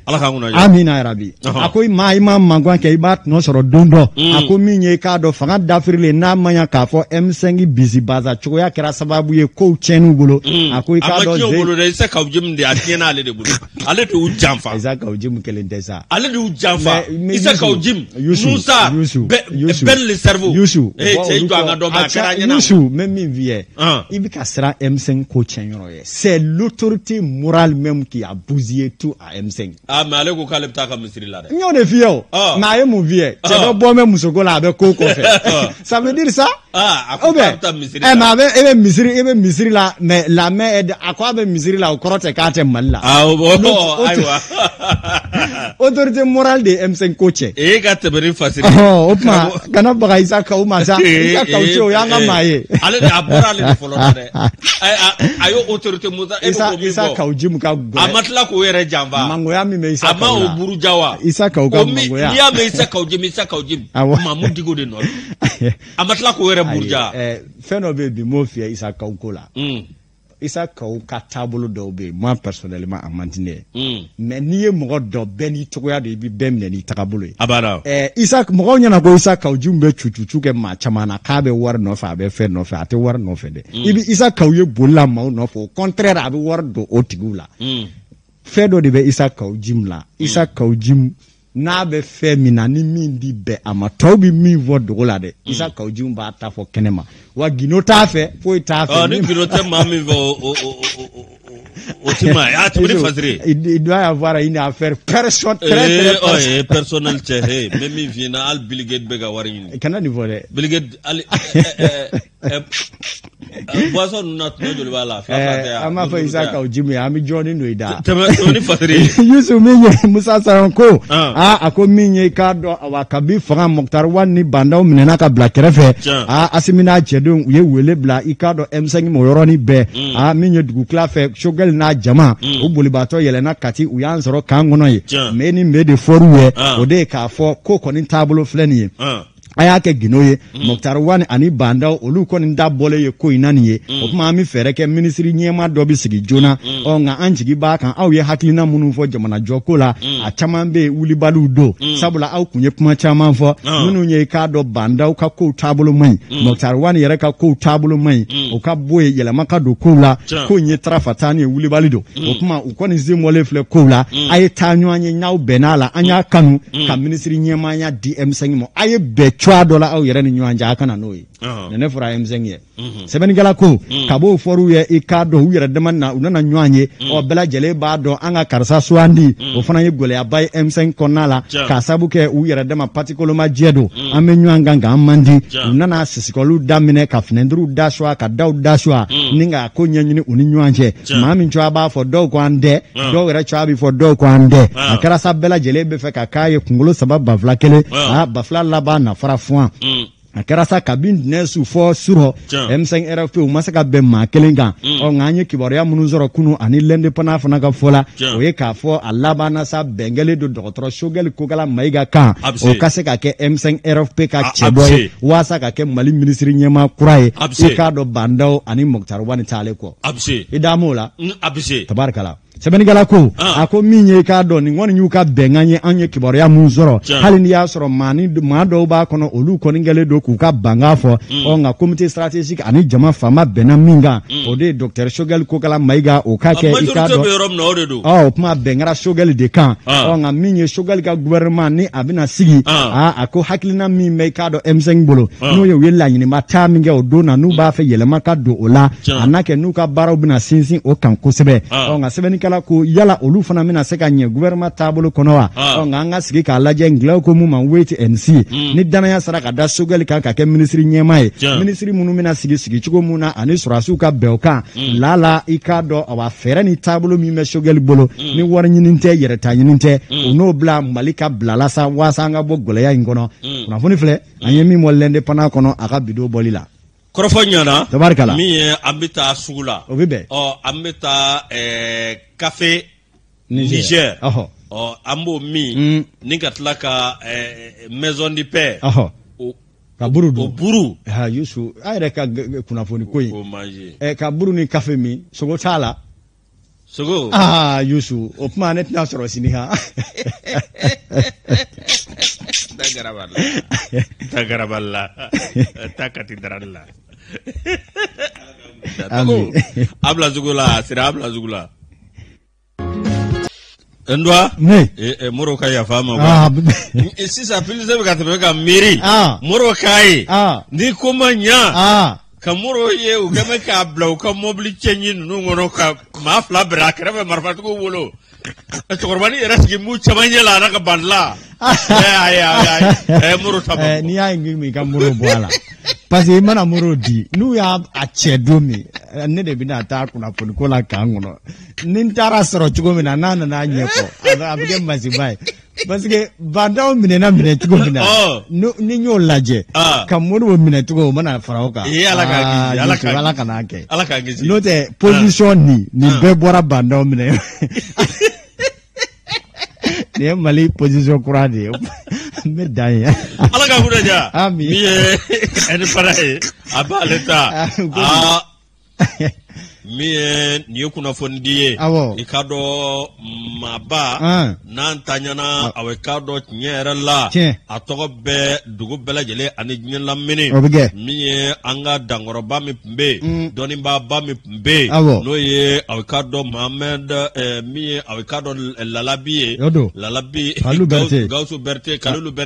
amina rabi ako ma ima mangwan ke ibat no soro dondo ako minye ka do fanga dafrile na manya ka fo M5 busy baza choya kera sababu ye ko chenu bolo ako ka do ze bolo de se ka ujim de atiena ale de bolo ale de ujamfa isa ka ujim kelente sa ale de ujamfa isa ka ujim Musa ben le cerveau te do anga do ma kara nyana même mi vie ibi ka sera M5 ko chenyoro ye c'est l'autorité morale même qui a bousillé tout à M5 mais ale ko kale pta ka misiri la de nyo de fio na ye mu vie te do bo me musoko la be ko fait ça veut dire ça akota misiri ma be misiri la mais la main est à quoi be misiri la o korote ka te malla aywa autorité morale de M5 coach ka te beri fasiri opma kana baga isa ka uma sa isa ka ucho yanga maye ale de abora le folo de ayo autorité muza isa ka ujim ka amatla ko yere jamba mango ya mi me isa ama oburu jawa isa ka uga mango ya ya me isa ka ujim mamu digo de no amatla ko yere burja feno be bi mo fie isa ka ukola isa ka uka tabolo do be moi personnellement en mantine mais niye mo do beni tokoya de bi bem ne ni takabolo abara isa mo nya na go isa ka ujumbe chuchuchu ke ma chamana ka be war no fa be fe no fa ate war no fe de ibi isa ka uye bolla ma no fo contraire abi war do otigula fe do de be isa ka ujimla isa ka ujim na be fe mina ni min di be ama tawbi mi vodo la de isa ka ujim ba ta fo kenema wa gino ta fe fo ta fe ni gino te mami vo Otima, ya tu bri fazri. Il doit y avoir une affaire personnelle même vina al Bill Gates bega warin. Kana ni vole. Bill Gates al boisson not no joli bala fa ama fa Isaka ojimi ami Johnny Noida. Toni fazri. Yusu minye Musa Saronko. Ako minye ka do awakabi fanga Moktar wani banda minena ka black refe. Asimina chedon ye wele bla ikado M5 moyoroni be. Minye dugu klafe shogel na jama ubolibato yelena kati uyansoro kangono ye meni mede foruwe ode ka fo kokoni tablo fleni aya ke ginoye Moktar wani ani banda olu koni da bole ye ko inani ye o kuma mi fere ke ministry nyema do bi sigi jona o nga anjigi ba kan aw ye hakilina munu fo jamana jokola a chamambe wuli balu do sabula aw kunye kuma chama fo munu nye ka do banda ka ko tablo mai Moktar wani yere ka ko tablo mai o ka boye yele maka do kola ko nye trafatani wuli balido o kuma u koni zimole fle kola aye tanyo anye nyaw benala anya kanu ka ministry nyema nya DM5 mo aye be $2 au yere ni nyanja akana noi nene fura M5 sebeni gala ko kabo foru ye ikado u yere deman na unana nyanye o bela jele ba do anga karsa swandi o fana ye gole abai M5 konala ka sabuke u yere dema particular ma jedo amenywanga nga amandi unana sisikolu damine ka fnendru dashwa ka daw dashwa ninga ko nyanyini uninyanje mami nchwa ba for do kwande do yere chwa bi for do kwande akara sabela jele be fe ka kaye kungulo sabab bafla kele bafla laba na fara fwa akara sa kabin nesu fo suro M5 RFP o masaka be ma kelenga o nganye kiboria munuzoro kunu ani lende pana fana ka fola o ye ka fo alaba na sa bengele do docteur shogel kokala maiga ka o kase ka ke M5 RFP ka cheboy wasa ka ke mali ministry nyema kuraye e ka do bandao ani Moktar wani tale ko idamola tabarakala sebeni gala ko ako minye ka do ni ngoni nyuka benganye anye kiboria munzoro hali ni yasoro mani ma do ba kono olu ko ngele do ku ka bangafo o nga comité stratégique ani jama fama benaminga o de docteur Shogel ko kala maiga o ka ke ikado o kuma bengara Shogel de kan o nga minye Shogel ka gouvernement ni abina sigi ako hakilina mi maika do M5 bolo no ye wela nyini mata minga o do na nu ba fe yelema ka do ola anake nu ka baro bina sinsin o kan kosebe o nga sebeni ko yala olu fana mina se ka nye gouvernement tabolo konowa nga nga sigi ka laje nglaw ko mu man wait and see ni dana ya sara ka da Shogel kan ka ke ministry nyema e ministry munu mina sigi chugo muna ani surasu ka belka lala ikado awa fere ni tabolo mi me Shogel bolo ni war nyininte yere ta nyininte ono bla malika blala sa wasanga bo gole ya ngono kuna funi fle anyemi mo lende pana kono aka bido bolila Korofonyana tabarkala mi ambita sugula obibe ambita café Niger ambo mi ningatlaka maison du père kaburu do buru yusu ayre ka kuna foni koyi kaburu ni café mi sogo tala Sogo. Yusu. O kuma ne tna soro sini ha. Tagaraballa. Takatidralla. Habla zugula, sira habla zugula. Ndwa? Ne. Moro kaya fama ba. Sisa pili sebe katemeka miri. Moro kai. Ni kumanya. Kamuro ye ugame ka bla ka mobli chenyi nu ngono ka mafla bra krebe marfatu ko wolo. Chokorbani erasgi mu chamanya la na ka bandla. Muro tabu. Ni ya ngi ka muro boala. Parce que mana muro di nu ya achedomi ne de bina ta kuna pon ko la kangono. Nin tara soro chugo mina na nyepo. Abige masibai. Parce que bandao minena mine tugo mina ni nyo laje kamuru mine tugo mana faraoka ala kangi no te position ni be bora bandao mine ni mali position kurade me dai ala ka hudaja mi en parai aba leta mie ni kuna fondiye ikado maba nan tanyana awekado nyera la atogo be dugu belajele ani nyela mini mie anga dangoroba mi pmbe doni baba mi pmbe no ye awekado Mohamed mie awekado lalabi Gausu Berté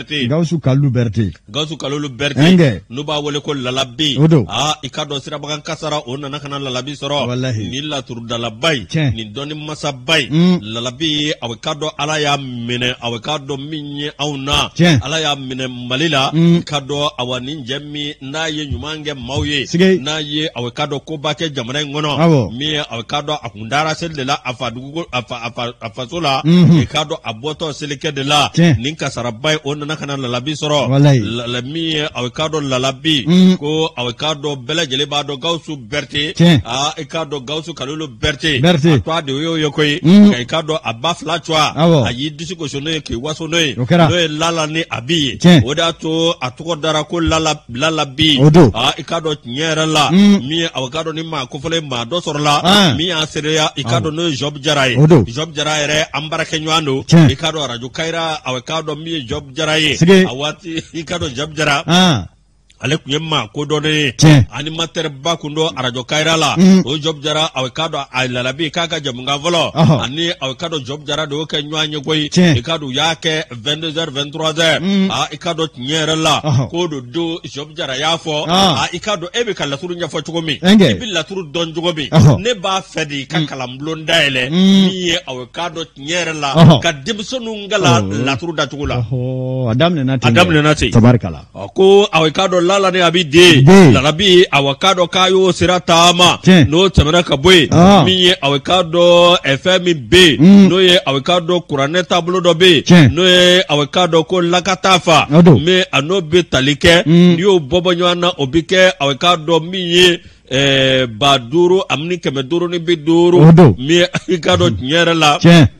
Kalulu Berté no ba wole ko lalabi ikado sira bagan kasara onna kana lalabi soro ni laturu dalabai ni doni masabai lalabi awekado ala ya mine awekado minye auna ala ya mine malila kado awani jemi na ye nyumange mauye na ye awekado kobake jamana ngono mi awekado akundara sel de la afadugo afasola kado aboto seleke de la ninka sarabai onna nakana lalabi soro mi awekado lalabi ko awekado bela jele bado Gausu Berté ikado Gausu Kalulu Berté atwa de yo yokoy ikado abafla chwa ayi disiko sono ke wasono no lala ni abi oda to atuko dara ko lala bi ikado nyera la mi awakado ni ma ko fole ma do sorla mi asereya ikado no job jaray re ambara kenywando ikado radio kaira awakado mi job jaray awati ikado job jara ale kuyema ko done animateur bakundo arajo kairala o job jara awekado alalabi kaka jamunga volo ani awekado job jara do ke nywanye koy ikado yake 22h 23h ikado nyerela ko do job jara yafo ikado ebe kala turu nya fo chugomi ibi la turu don jugomi ne ba fedi kakala mblonda ele ni awekado nyerela ka dibsonu ngala la turu da chugula adam ne nati tabarakala ko awekado lala ne abide lalabi awakado kayo siratama no temera kaboy miye awakado FMB no ye awakado kurane tablo dobe no ye awakado ko lakatafa me anobe talike ndio bobo nyana obike awakado miye baduru amni kemeduru ni biduru mi ikado nyere la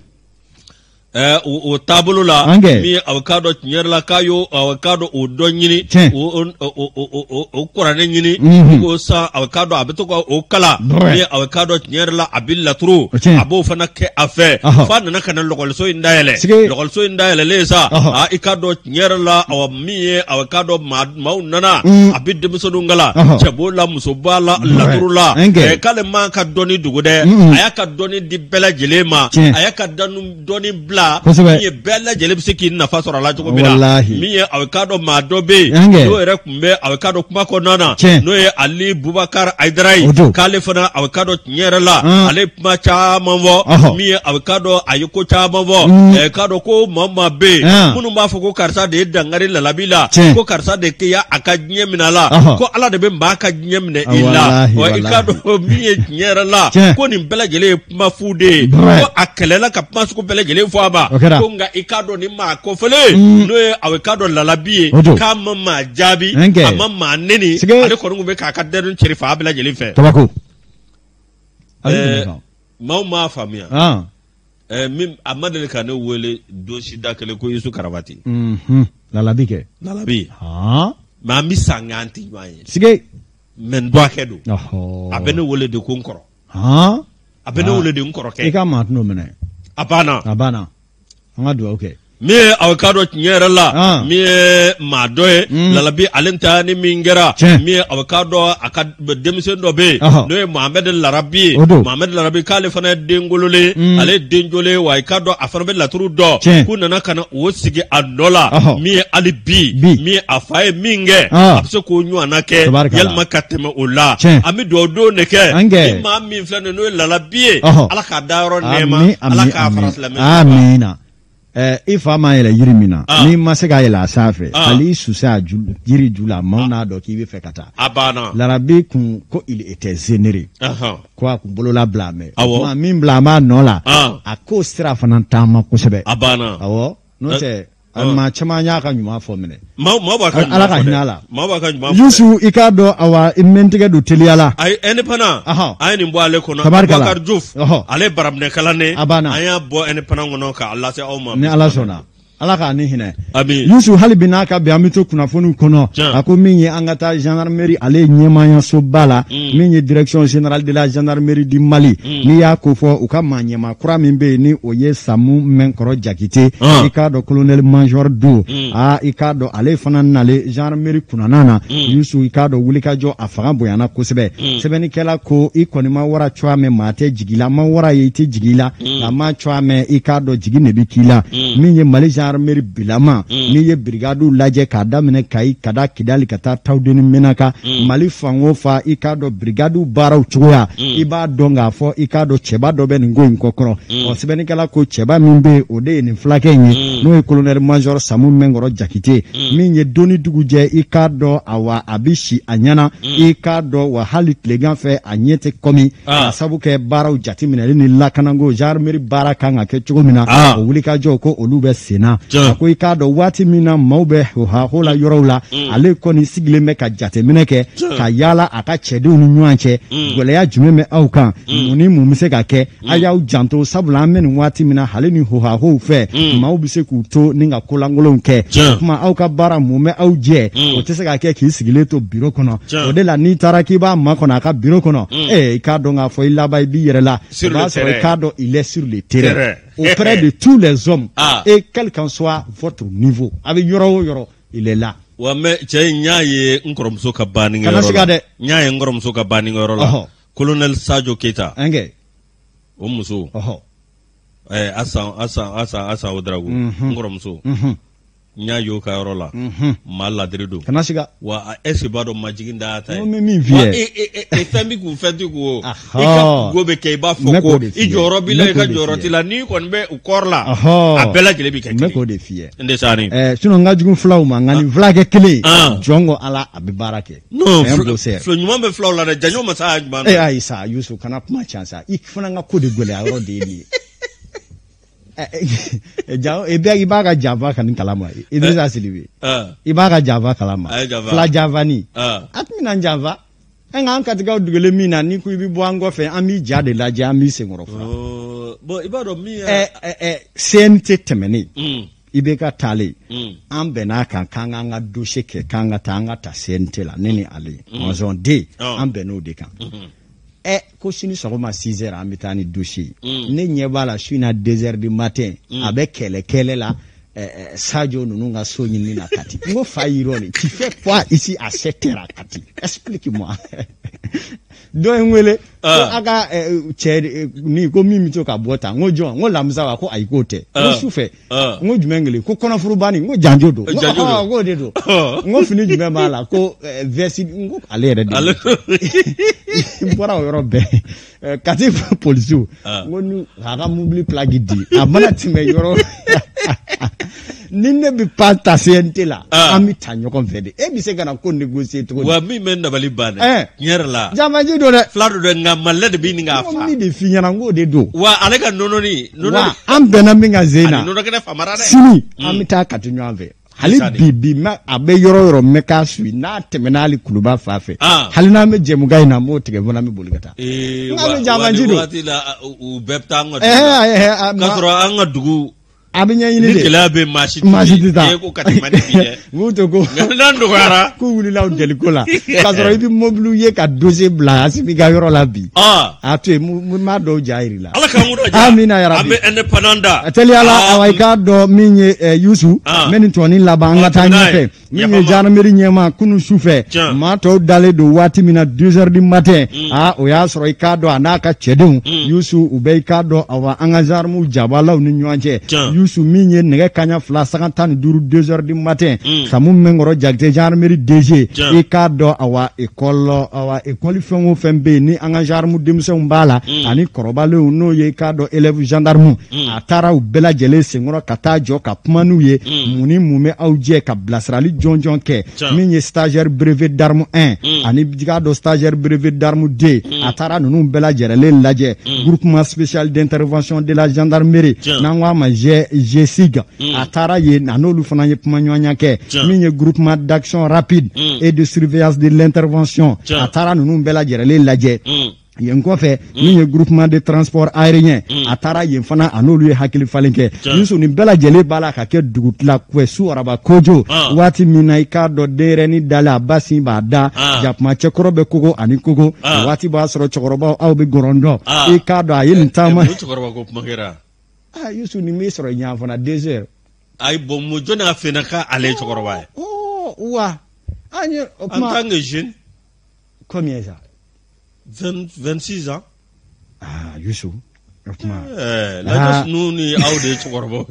o tabulu la mi avocado nyerla kayo avocado o donyini o korane nyini ko sa avocado abeto ko o kala mi avocado nyerla abilla tru abo fana ke afe fana nakana lokol so indayele lesa ikado nyerla aw mi avocado maunana abidde musodungala chebola musobala latrula kale man ka doni dugude ayaka doni di bela jelema ayaka doni bla mi bella jelebsi kin na fasora la jogo bila mi awekado madobe no ere kumbe awekado kuma ko nana no ye Ali Bubakar Aidrai kalifana awekado nyerela ale kuma cha manvo mi awekado ayiko cha manvo kado ko mama be munu ma foko karsa de dangari la labila ko karsa de kiya akadnye minala ko ala de be ma akadnye mine illa o ikado mi nyerela ko ni bella jele kuma fude ko akelela ka pasu ko bella jele fo konga ikado ni ma kofele no awekado lalabi kama ma jabi ama ma neni ale ko ngube ka ka derun chirifa abla jelife tabako ma famia mim amadele kana wele dosi dakele ko Yusu Karabati lalabi ma mi sanganti nwaye sige men do akedo abene wele de konkoro a bɛ ne wele de n kɔrɔkɛ. I ka maa t'o minɛ. A banna. A banna. An ka dugawu kɛ. Min ye aw ka dɔn tiɲɛ yɛrɛ la min ye maa dɔ ye Lalabi ale ta ni min kɛra min ye aw ka dɔn a ka denmisɛn dɔ bɛ yen n'o ye Mohamed Larabi ye Mohamed Larabi k'ale fana ye den wololen ale ye den jɔlen wa i ka dɔn a fana bɛ laturu dɔn k'u nana ka na o sigi a nɔ la min ye hali bi min ye a fa ye min kɛ a bɛ se k'o ɲɔgɔnna kɛ yalima ka tɛmɛ o la an bɛ dugawu don de kɛ ni maa min filɛ nin n'o ye Lalabi ye Ala k'a da yɔrɔ nɛɛma Ala k'a fara silamɛ. I fa ma yɛlɛ yiri min na n'i ma se k'a yɛlɛ a sanfɛ hali i susa yiri ju la maaw n'a dɔn k'i bɛ fɛ ka taa. A banna. Larabi kun ko il était généreux ko a kun bolola bila mɛ kuma min bila a b'a nɔ la a k'o sira fana taama kosɛbɛ. A banna. Awɔ n'o tɛ maa caman y'a ka ɲuman fɔ minɛ. Maaw b'a ka ɲuman fɔ Ala ka hinɛ a la. Maaw b'a ka ɲuman fɔ. Yusu i k'a dɔn awa i mɛntigɛ don teliya la. Ayi indépendant a ye nin bɔ ale kɔnɔ. Tabarikala Boubacar Diouf ale ye baraminɛkalan ne a banna an y'a bɔ indépendant kɔnɔ k'a lase aw ma. Ni Ala sɔnna. Ala k'a ni hinɛ. Ami. Yusu hali bi n'a ka bɛn an bɛ to kunnafoniw kɔnɔ a ko min ye an ka taa gendarmerie ale ye ɲɛmaayasoba la min ye direction générale de la gendarmerie du Mali n'i y'a ko fɔ u ka maa ɲɛmaa kura min bɛ yen ni o ye Samu Mɛnkɔrɔ Jakite i k'a dɔn colonel major do i k'a dɔn ale fana nale gendarmerie kunnana na Yusu i k'a dɔn wulikajɔ a fanga bonyana kosɛbɛ sɛbɛnnikɛla ko i kɔni ma wara cogoya mɛn maa tɛ jigi la ma wara ye i tɛ jigi la a ma cogoya mɛn i k'a dɔn jigi de bɛ k'i la min ye Mali gendarmerie bilama n'i ye brigade lajɛ k'a daminɛ Kayi ka da Kidali ka taa Tawudeni Menaka Mali fan o fan i k'a dɔn brigade baaraw cogoya i b'a dɔn k'a fɔ i k'a dɔn cɛba dɔ bɛ nin ko in kɔkɔrɔ sɛbɛnnikɛla ko cɛba min bɛ yen o de ye nin fulakɛ in ye n'o ye colonel major Samu Mɛnkɔrɔ Jakite min ye doni dugu jɛ i k'a dɔn awa a bɛ si a ɲɛna i k'a dɔn wa hali tilegan fɛ a ɲɛ tɛ kɔmi ka sabu kɛ baaraw jateminɛli ni lakanako gendarmerie baara kan ka kɛ cogo min na o wulikajɔ ko olu bɛ senna a ko i k'a dɔn waati min na maaw bɛ hohaho la yɔrɔw la ale kɔni sigilen bɛ ka jateminɛ kɛ ka yaala a ka cɛdenw ni ɲɔgɔn cɛ gɛlɛya jumɛn bɛ aw kan mun ni mun bɛ se ka kɛ a y'aw janto sabula an bɛ nin waati min na hali ni hohahow fɛ maaw bɛ se k'u to ni ka kolankolonw kɛ kuma aw ka baara mun bɛ aw jɛ o tɛ se ka kɛ k'i sigilen to biro kɔnɔ o de la n'i taara k'i b'a makɔnɔ a ka biro kɔnɔ i k'a dɔn k'a fɔ i laban i b'i yɛrɛ la o b'a sɔrɔ i k'a dɔn il est sur le terrain auprès de tous les hommes et quel qu'en soit votre niveau a bɛ yɔrɔ o yɔrɔ il est là. Wa mɛ cɛ in y'a ye n kɔrɔmuso ka banni kɛyɔrɔ la n y'a ye n kɔrɔmuso ka banni kɛyɔrɔ la colonel Sajo Keita o muso Asan Ouedraogo n kɔrɔmuso n y'a ye o ka yɔrɔ la maa ladiri don kana siga wa est-ce que b'a dɔn majigin da ta ye n bɛ min f'i ye fɛn bɛ k'u fɛn tɛ k'o i ka go bɛ kɛ i b'a fɔ ko i jɔyɔrɔ b'i la i ka jɔyɔrɔ t'i la n'i kɔni bɛ u kɔrɔ la a bɛɛ lajɛlen bɛ kɛ kelen n bɛ k'o de f'i ye n de sani sinon n ka jugu fulaw ma nka nin fulakɛ kelen jɔn ko Ala a bɛ baara kɛ non filo ɲuman bɛ fulaw la dɛ janɲɔ ma sa ɲuman ayi sa Yusu kana kuma can sa i fana ka ko de gɛlɛya yɔrɔ de ye nin ye i b'a ka janfa kani kalama Idrissa Silibe i b'a ka janfa kalama fila janfani a tun bɛna janfa an k'an katigɛw dugelen min na n'i ko i bɛ bɔ an kɔfɛ an b'i ja de lajɛ an b'i senkɔrɔ fura bon i b'a dɔn min ye CNT tɛmɛnen i bɛ ka taalen an bɛn'a kan k'an k'an ka dossier kɛ k'an ka taa CNT la ne ni ale mɔzɔn den an bɛnn'o de kan ko sini sɔgɔma 6 heures an bɛ taa ni dossier ne ɲɛ b'a la su in na 2 heures du matin a bɛ kɛlɛ la Sadio ninnu ka so ɲini na Kati n ko fa yirɔ nin tu fais quoi ici à 7 heures à Kati explique-moi dɔ ye n wele ko a ka cɛ ni ko min bɛ to ka bɔ tan n ko jɔn n ko Lamusa wa ko ayi k'o tɛ n ko sufɛ n ko jumɛn kelen ko kɔnɔfuru banni n ko janjo don n ko de don n ko fini jumɛn b'a la ko veste n ko ale yɛrɛ de n bɔra o yɔrɔ bɛɛ Kati polisiw n ko ni a ka mobili plaki di a mana tɛmɛ yɔrɔ ni ne bɛ pas ta CNT la an bɛ taa ɲɔgɔn fɛ de e bɛ se ka na ko négocier cogo di wa min bɛ dabali ban dɛ tiɲɛ yɛrɛ la jamaji don dɛ fila don dɛ nka Malilɛ de bɛ nin k'a fa min de f'i ɲɛna n k'o de don wa ale ka nɔnɔni wa an bɛnna min ka zen na ani nɔnɔ kɛnɛ famara dɛ sini an bɛ taa Kati ɲɔgɔn fɛ hali bi a bɛ yɔrɔ yɔrɔ mɛ k'a suit n'a tɛmɛna hali kuluba fa fɛ hali n'an bɛ jɛmukan in na n b'o tigɛ fana an bɛ boli ka taa wa waati la u bɛɛ bɛ taa an ka dugu la k'a sɔrɔ an ka dugu abinya yini de kila be machine ta ko katimani bide wuto ko nan do gara ko wuli law del ko la kasoro ibi mobile ye ka dossier bla asibi ga yoro la bi atu mu ma do jairi la ala ka mu do ja amina ya rabbi abe independent ateli ala awai ka do minye yusu meni toni laba ngata nyefe minye jana meri nyema kunu sufe ma to dale do wati mina 2h du matin o ya soro ka do anaka chedun yusu ubei ka do awa angajar mu jabala ni nyanje yusu minye nege kanya fla 52 2h du matin samu mengoro jagte jana meri DG e ka do awa école fengo fembe ni angajar mu demse mbala ani korobale no ye ka do élève gendarme atara u bela jele sengoro kata jo ka pmanu ye muni mume auje ka blasrali jonjon ke minye stagiaire brevet d'arme 1 ani diga do stagiaire brevet d'arme 2 atara nunu bela jele laje groupement spécial d'intervention de la gendarmerie nangwa ma G-SIG atara ye nanolu fana ye pmanyonya ke minye groupement d'action rapide et de surveillance de l'intervention atara nunu bela jele laje yen kofe minye groupement de transport aérien atara yen fana anolu ye hakili falenke yusu ni bela jele bala ka ke dugutla kwesu araba kojo wati mina ika do dere ni dala basi ba da japma chekorobe kogo ani kogo wati ba soro chekoroba au be gorondo ika do ayin tama chekoroba ko magera yusu ni mi soro nya fana 2 heures ay bo mo jona fena ka ale chekoroba wa anyo en tant que jeune combien ça 26 ans. Youssou. Là, nous, ni aude chokorbo.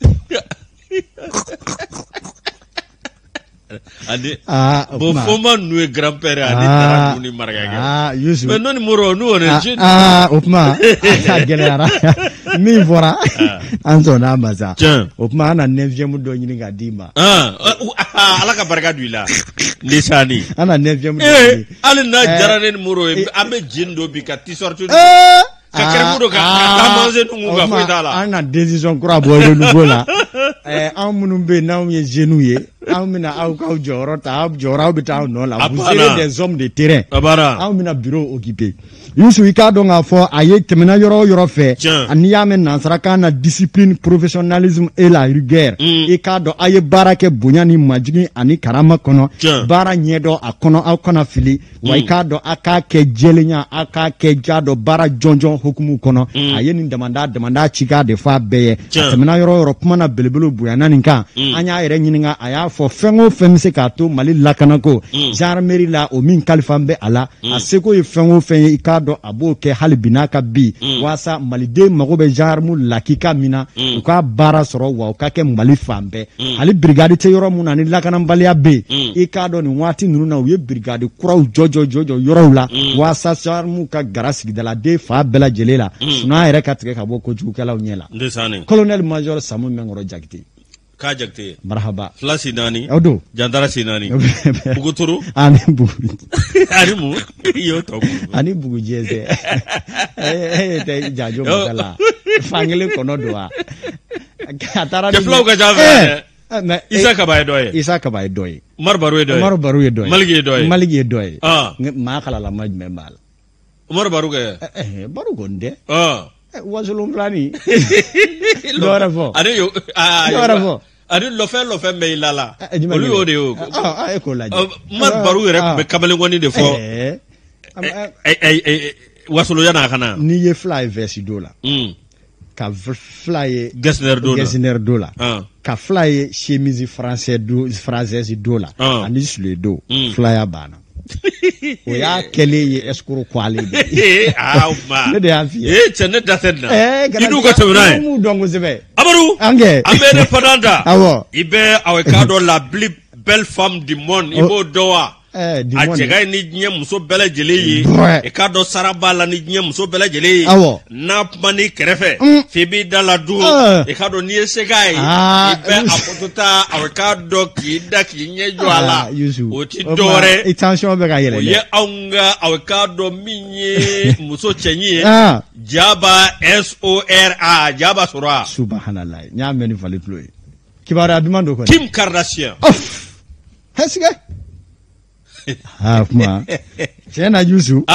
Ade. Bon, foma nous grand-père ade tara nous ni margaga. Youssou. Mais non moro nous on est jeune. Opma. Gelera. Mi vora. Anzo na maza. Opma na 9e do nyini ga dima. Ala ka barka duila. Lisani. Ana 9e do. Ale na jarane moro abe jindo bi ka ti sortu. Ka kremudo ka manger nu ga ko dala. Ana décision kura bo le nouveau là. An munun be na ye genou ye. An mina aw ka joro ta joro bi ta no la. Vous serez des hommes de terrain. An mina bureau occupé. Youssou ika do nga fo aye temena yoro fe ani yame nansaraka na discipline professionnalisme et la rigueur ika do aye barake bunyani majigi ani karama kono bara nyedo akono akona fili wa ika do aka ke jelenya aka ke jado bara jonjon hukumu kono aye ni demanda chika de fa beye temena yoro kuma na belebelo buyana ninka anya ere nyininga aya fo fengo femse ka to mali lakanako gendarmerie la o min kalifambe ala aseko e fengo fen ika do abo ke halibina ka bi wasa malide mago be jarmu lakika mina ka bara soro wa ka ke mali fambe ali brigade te yoro muna ni lakana mbalia be e ka do ni wati nunu na ye brigade kuraw jojo yoro la wasa jarmu ka garasi dala de fa bela jelela suna ere ka tike ka bo ko jugu kala nyela colonel major samu mengoro jagti ka jagte marhaba flasi nani odo jandara sinani bugu turu ani bugu ani mu yo to ani bugu jeze te jajo mala fangele kono doa atara de flow ka java isa ka bay doy marbaru ye doy maligi doy ma khala la majme mal marbaru ga baru gonde wasulum plani lora fo ade yo lora fo ade lo fe me lala olu o de o e ko laji mat baru rek be kabale ngoni de fo wasulu yana kana ni ye fly versi dola ka fly gesner dola ka fly chemise française dola ani sule do fly abana o ya kele ye escroc kwale ma de afi tene dasedna idu ko tawna mu dongo zebe amaru ange amene padanda awo ibe awekado la belle femme du monde ibo doa ajega ni nye muso bele jele yi e ka do saraba la ni nye muso bele jele yi na mani kerefe fibi dala du e ka do ni segai ibe apotota aweka do ki da ki nye jwala o ti dore attention be ga yele ye aunga aweka do minye muso chenyi jaba SORA jaba sura subhanallah nya meni vale ploy kibara demando ko Kim Kardashian hesige kuma tena Youssou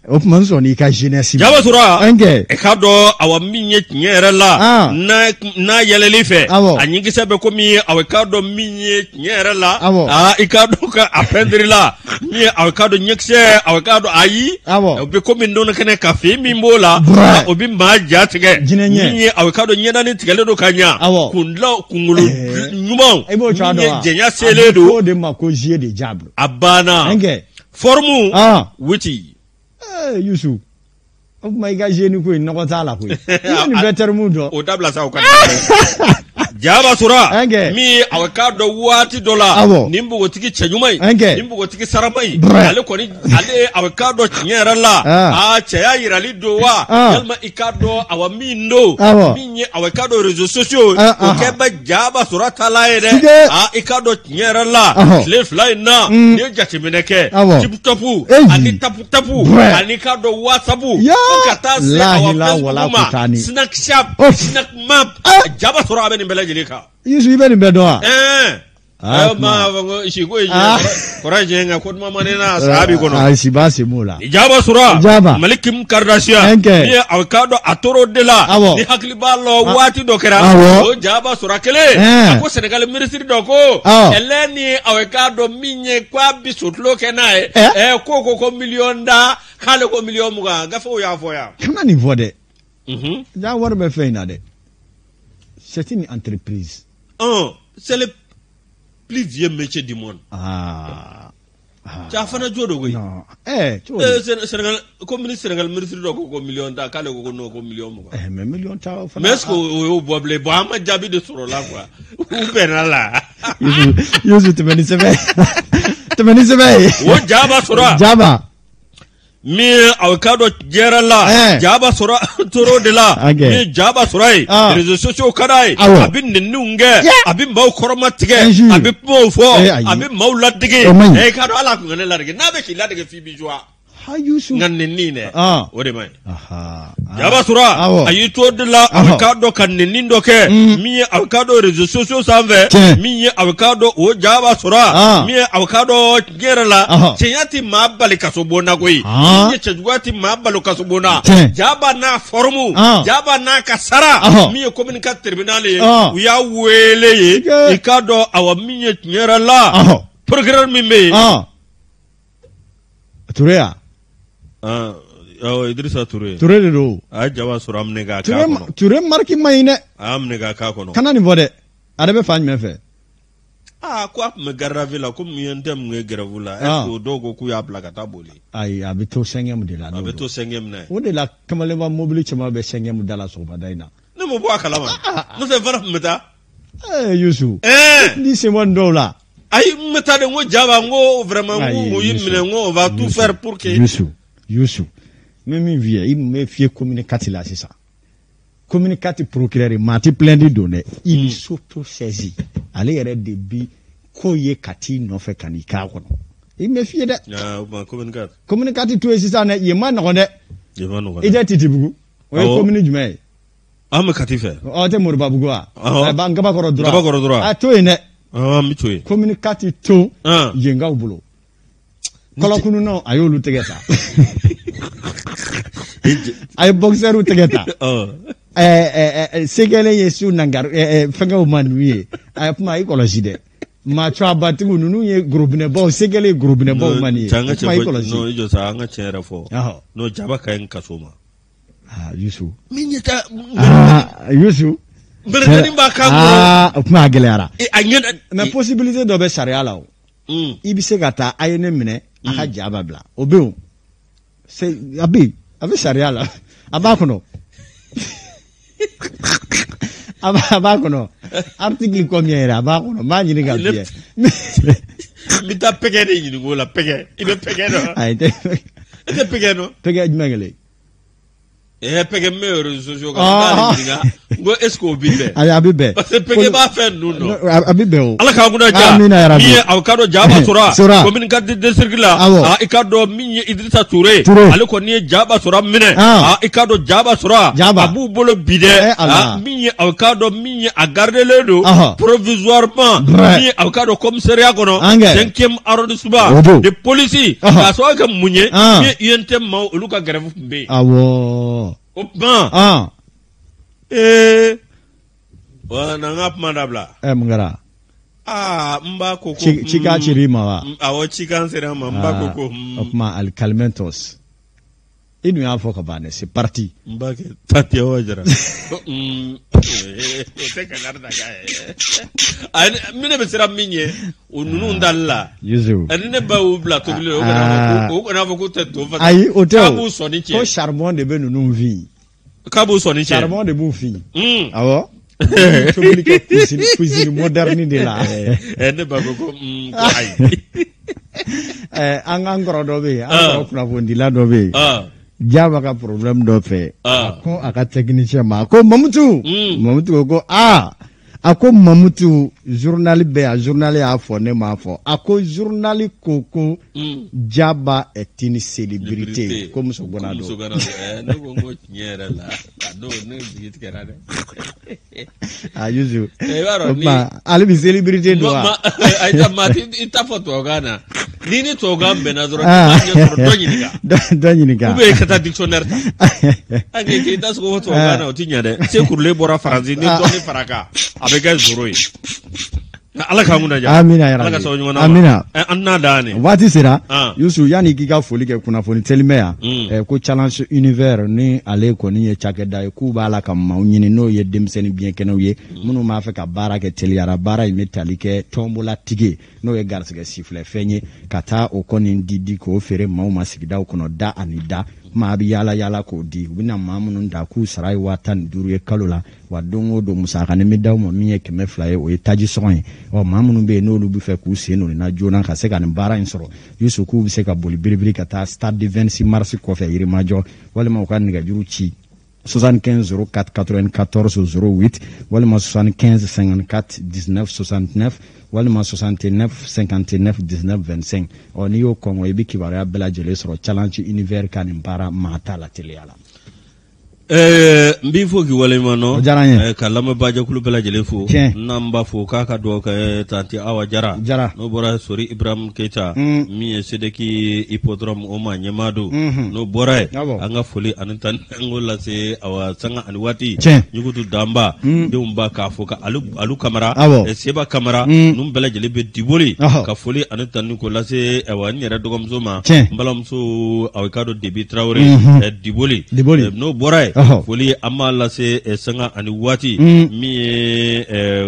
of Mansoni ka jeunesse. Jabasura. Ange. E kado awa minye nyere la. Na yeleli fe. Anyingi sebe komi awa kado minye nyere la. Ikado ka apendri la. Ni awa kado nyekse awa kado ayi. Obi komi ndono kene kafe mimbola. Obi maja tige. Minye awa kado nyena ni tigele do kanya. Kundla kungulu nyumang. Minye jenya seledo. Abo de makozie de diable. Abana. Ange. Formu. Witi. Yusu. Oh my God, je n'ai pas n'okotala kwe. Ni better mundo. O dabla sa ukata. Jabasura. Mi awakado wati dola. Nimbu gotiki chenyumai. Nimbu gotiki saramai. Ale koni ale awakado nyera la. Cheya irali dowa. Yalma ikado awamindo. Minye awakado reseaux sociaux. Okeba Jabasura talaede. Ikado nyera la. Slave line na. Ni jachimeneke. Chipu ani tapu. Ani kado WhatsAppu. Kata se awapesuma. Snack shop. Snack map. Jabasura abeni mbele jilika. Yusu ibeni bedoa. Ma shiko koraje nga kodma manena sahabi kono. Sibasi mula. Jabasura. Malikim Kardashian. Ni avocado atoro dela. Ni haklibalo wati dokera. Jabasura kele. Ako Senegal ministry doko. Eleni avocado minye kwa bisutlo kenae. Ko million da kale ko million muga gafo ya foya. Kana ni vode. Ja war be feina de. C'est une entreprise. C'est le plus vieux métier du monde. Tu as fait un jour de oui. Non. Sénégal, comme le Sénégal, ministre de million da kale ko no ko million muga. Mais million ta. Mais est-ce que o boble ba ma jabi de soro la quoi. Ou benala. Yusu te meni sebe. Te meni sebe. O Jabasura. Jaba. Mi avocado jerala Jabasura toro de la mi Jabasura réseaux sociaux kadai abin nunge abin baw koromatige abin mo fo abin mawladige kado ala ko ngene large nabe ki ladige fi bijwa ha Yusu nganne nine ode mai Jabasura ayito de la avocado kan nindo ke mi avocado réseaux sociaux sanve mi avocado o Jabasura mi avocado jerala chenyati mabali kasobona koi ni chejwati mabalo kasobona jaba na formu jaba na kasara mi communicat terminal uya wele ikado awamiye jerala programme me turea Idrissa Touré. Touré de do. Jabasura amne ga ka kono. Touré marki mayine. Amne ga ka kono. Kana ni vode. Arabe fany me fe. Kwa me garavila comme yendem nge garavula. Est-ce dogo ku ya plaga taboli. Ay abito sengem de la. Abito sengem na. O de la kamale ba mobile chama be sengem dala so badaina. Ne mo bo akalama. No se vara meta. Yusu. Ni se mon dola. Ay meta de ngo jaba ngo vraiment ngo yimne ngo on va tout faire pour que Yusu. Même vie, il me fait communiquer là, c'est ça. Communiquer procureur, mati plein de données. Il s'auto-saisit. Allez, il y a des billes, koye kati no fait kanika. Il me fait de. Communiquer tout c'est ça, il y a man on est. Il est titibu. Oui, communique mais. Me kati fait. Te morba bugwa. Banka ba koro droit. Ah, to ene. Mi to. Communiquer tout. Yenga au boulot. Kolokunu no ayolu tegeta. Ay boxer u tegeta. Segele yesu nangar fenga u manwiye. Ay puma ecology de. Ma chwa batigu nunu ye groupe ne bo segele groupe ne bo mani. Puma ecology. No ijo sa anga chere fo. No jaba kayen kasoma. Yusu. Minyeta. Yusu. Mbere mba kango. Puma gelera. Na possibilité do be sharia la o. Ibise gata ayene mine. Aka jaba bla obeu c'est abi avec sharia là abakono abakono article combien era abakono manyi ni gambie mi ta pege de ni ngola pege ibe pege no ay te pege no pege jmangale pege me réseaux sociaux ka ngo est-ce que obibe abibe parce que pege ba fe nuno abibe o ala ka nguna ja mi avocado jaba sura commune carte de circula ikado mi Idrissa Touré ale ko ni jaba sura mine ikado jaba sura abu bolo bide mi avocado mi a garder le do provisoirement mi avocado commissariat kono 5e arrondissement de police ka so ka munye mi yente ma oluka grève mbe awo Opa. Wana ngap madabla. Mngara. Mba koko. Chika chirima wa. Awo chika nsera mba koko. Opma alcalmentos. Inu ya foka bane, c'est parti. Mba ke parti awa jara. Teka narda kaya. Mine besera minye. Ununu ndalla. Yuzu. Anine ba ubla tobile okana foko teto. Ayi hotel. Kabu soniche. Ko charbon de be nunu vi. Kabu soniche. Charbon de boufi. Awo. Tobile ke cuisine moderne de la. Ne ba koko ai. Angangro dobe, angro kuna fondila dobe. Jaba ka problem do fe. Ko aka technicien ma ko Mamutu. Mamutu ko ako Mamutu journal be a journal a fo ne ma fo. Ako journal koko Jaba est une célébrité comme so bonado. No go nyere la. No digit kerade. Yuzu. Ma ali bi célébrité do. Aita mati ita photo gana. Nini toga benadro donyinika. Donyinika. Ube kata dictionnaire ta. Age kita so photo gana otinya de. Se kurle bora faranzi ni doni faraka. Abega zuroi. Ala ka nguna ja. Amina ya rabbi. Amina. Anna dane. Wati sira. Yusu yani kika foli ke kuna foli telimea. Ko challenge univers ni ale ko ni ye chakeda ku bala kam ma nyini no ye demseni bien keno ye. Munu ma fe ka bara ke teliara bara imetali ke tombola tige no ye garsige sifle fenye kata okoni ndidi ko fere ma ma sigida kono da anida. Ma bi yala ko di wina mamunu nda ku sarai watan duru ye kalola wa dongo do musaka ne medaw mo miye keme flaye o etaji soin o mamunu be no lu bi fe ku se no na jona ka se ka ne bara insoro yusu ku bi se ka boli biribiri kata stade de 26 mars ko fe yiri majo wala ma ko niga juru ci 75 04 94 08 wala ma 75 54 19 69 wala ma 69 59 19 25 on yo kongo ibi kibara bela jele soro challenge univers kan mbara mata la tele ala mbifo ki wale mano kalama baja kulu bela jele fo namba fo kaka do ka tanti awa jara no bora sori Ibrahim Keita mi sedeki hippodrome o ma nyamado no bora anga foli anutan ngola se awa sanga anwati nyugutu damba de umba ka fo ka alu kamera seba kamera num bela jele be diboli ka foli anutan ko la se awa nyera dogom zoma mbalam so awikado debi Traoré diboli no bora foli amala se sanga ani wati mi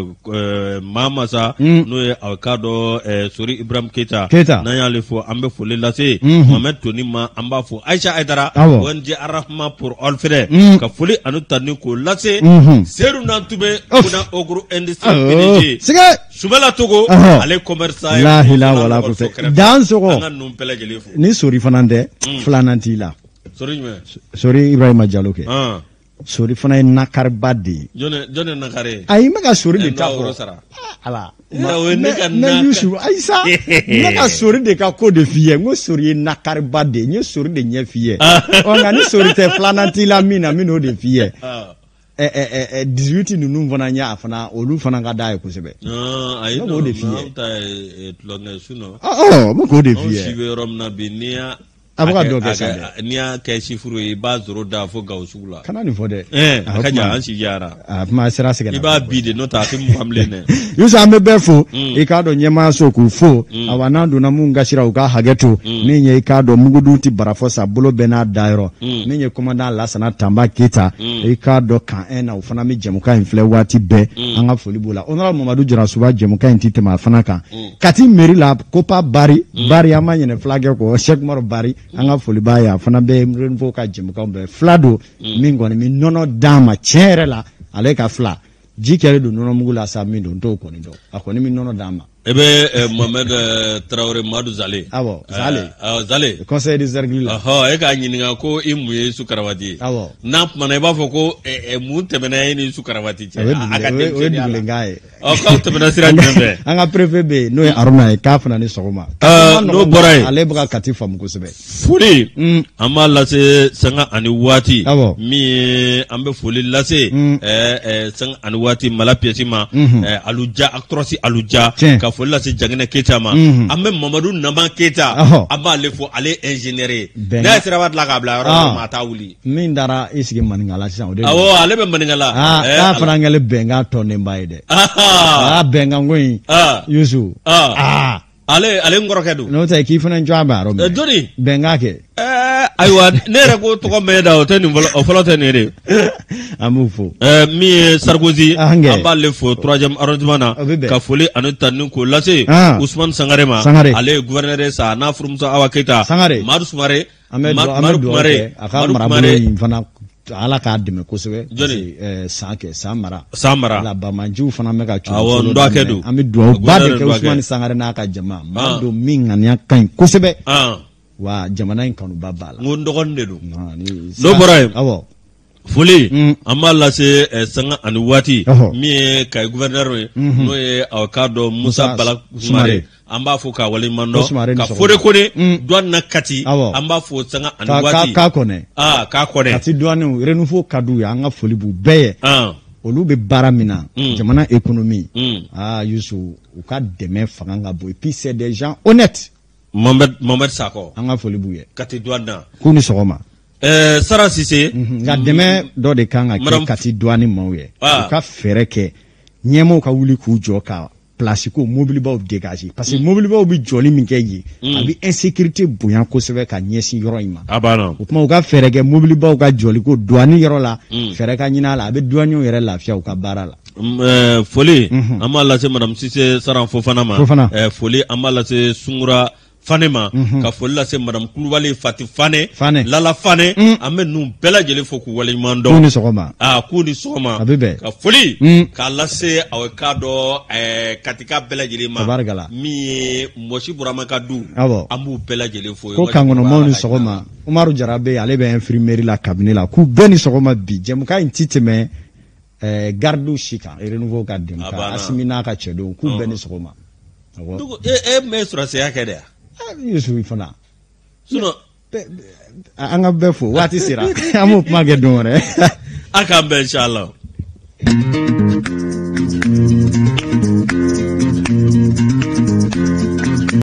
mama sa no avocado sori Ibrahim Keita na yale fo ambe foli la se Mohamed Tony ma amba fo Aisha Aidara wonje arrahma pour olfere ka foli anu tani ko la se seru na tube kuna ogru industrie PDG subela togo ale commerçant la ilaha wala ko dan sogo ni sori fanande flananti la Sorry Ibrahima Diallo ke. Sorry fana nakar badi. Jone nakare. Ay maka sorry de ka ko. Ala. Na Yusu Aisa. Maka sorry de ka ko de fie. Ngo sorry nakar badi. Nye sorry de nye fie. On a ni sorry te flananti la mina mino de fie. 18 nunu vona nya afana olu fana ga dai ko sebe. Ay no de fie. Mo ko de fie. On sibe rom na binia. Abuka doge sande niya ke shifuru ba zoro da fo ga usula kana ni fode akaja an shi yara ma sira sega iba bide no ta fi famle ne yusa ambe befo ikado nyema so ku fo awanando na munga shira uga hageto ninye ikado mugudu ti barafo sa bolo bena dairo ninye komanda lasana tamba kita ikado kan ena ufana mi jemuka infle wati be anga folibola honorable Mamadou Jara Suba jemuka intite ma fanaka kati meri la kopa bari amanye ne flage ko Sheikh Maro bari anga foli baya fana be renvo ka jemuka be flado mingoni mi nono dama chere la ale ka fla jikere do nono mugula sa mi do to ko ni do akoni mi nono dama Mohamed Traoré Madou Zale. Zale. Zale. Conseil des Erguila. E ka ɲininka ko i mun ye Sukarawati. N'a kumana i b'a fɔ ko mun tɛmɛna e ni Sukarawati cɛ. A ka denmisɛnninya ye. K'aw tɛmɛna sira jumɛn fɛ? An ka préfet bɛ yen n'o ye Aruna ye k'a fana ni sɔgɔma. N'o bɔra yen. Ale bɛ ka Kati faamu kosɛbɛ. Foli an b'a lase sanga ani waati. Min ye an bɛ foli lase sanga ani waati Mala pièce ma. Aluja actrice Aluja. Ka foli lase Janginɛ Keita ma. An bɛ Mamadu Naman Keita. An b'ale fɔ ale ingénieur ye. Ne ye siraba dilan k'a bila yɔrɔ min ma taa wuli. Min dara i sigi Maninkala sisan o de. Ale bɛ Maninkala. K'a fana kɛlen bɛnkan tɔnenba ye dɛ. Bɛnkan ko in. Yusu. Ale n kɔrɔkɛ don. N'o tɛ k'i fana jɔ a bɛ yɔrɔ min. Jɔnni. Bɛnkan kɛ. Ayiwa ne yɛrɛ ko tɔgɔ mɛn da o tɛ nin fɔlɔ o fɔlɔ tɛ nin de. An b'u fo. Min ye Sarkozy. An b'ale fo 3e arrondissement na. Ka foli ani tani k'o lase. Ousmane Sangare ma. Ale ye gouverneur ye sa n'a furumuso Awa Keita. Sangare. Madu Sumare. Madu Kumare. A ka marabolo in fana Ala k'a dɛmɛ kosɛbɛ. Jɔnni. San mara. Ala Bamajiw fana bɛ ka cun. N dɔgɔkɛ don. An bɛ dugawu ba de kɛ Ousmane Sangare n'a ka jama. Maa don min ŋaniya ka ɲi kosɛbɛ. Wa jamana in kanuba b'a la. N ko n dɔgɔnin de don. N'o bɔra yen. Foli an b'a lase sanga ani waati min ye Kayi gouverneur ye n'o ye aw k'a dɔn Musa Bala Sumare an b'a fɔ k'a waleɲuman dɔn ka Fode Kone douane na Kati an b'a fɔ sanga ani waati k'a kɔnɛ k'a kɔnɛ Kati douane renouveau ka d'u ye an ka foli b'u bɛɛ ye olu bɛ baara min na jamana économie Youssou u ka dɛmɛ fanga ka bon et puis c'est des gens honnêtes. Mohamed Sakɔ an ka foli b'u ye Kati douane na k'u ni sɔgɔma. Sara Sise. Nka dɛmɛ dɔ de kan ka kɛ Kati douane maaw ye. U ka fɛɛrɛ kɛ ɲɛmaaw ka wuli k'u jɔ ka place ko mobilibaw dégager parce que mobilibaw bɛ jɔli min kɛ yen a bɛ insécurité bonya kosɛbɛ ka ɲɛsin yɔrɔ in ma. O tuma u ka fɛɛrɛ kɛ mobilibaw ka jɔli ko douane yɔrɔ la fɛɛrɛ ka ɲini a la a bɛ douaniers yɛrɛ lafiya u ka baara la. Foli an b'a lase Madame Sise Saran Fofana ma. Foli an b'a lase Sungura Fane ma ka foli lase Madame Kulubali Fati Fane Lala Fane an bɛ ninnu bɛɛ lajɛlen fo k'u waleɲuman dɔn. K'u ni sɔgɔma. K'u ni sɔgɔma. A bɛ bɛn. Ka foli k'a lase aw k'a dɔn Katika bɛɛ lajɛlen ma. Tabarikala. Min ye Mɔsi Burama ka du. Awɔ. An b'u bɛɛ lajɛlen fo. Ko kankɔnɔmaw ni sɔgɔma. Umaru Jarabe ale bɛ infirmerie la cabinet la k'u bɛɛ ni sɔgɔma bi jɛmukan in ti tɛmɛ garde si kan renouveau ka dɛmɛ ka Asimi n'a ka cɛdenw k'u bɛɛ ni sɔgɔma. Awɔ. E mɛ sɔrɔsiya kɛ dɛ. Youssou fana an ka bɛɛ fo waati sera an b'o kuma kɛ don wɛrɛ a k'an bɛn inchallah.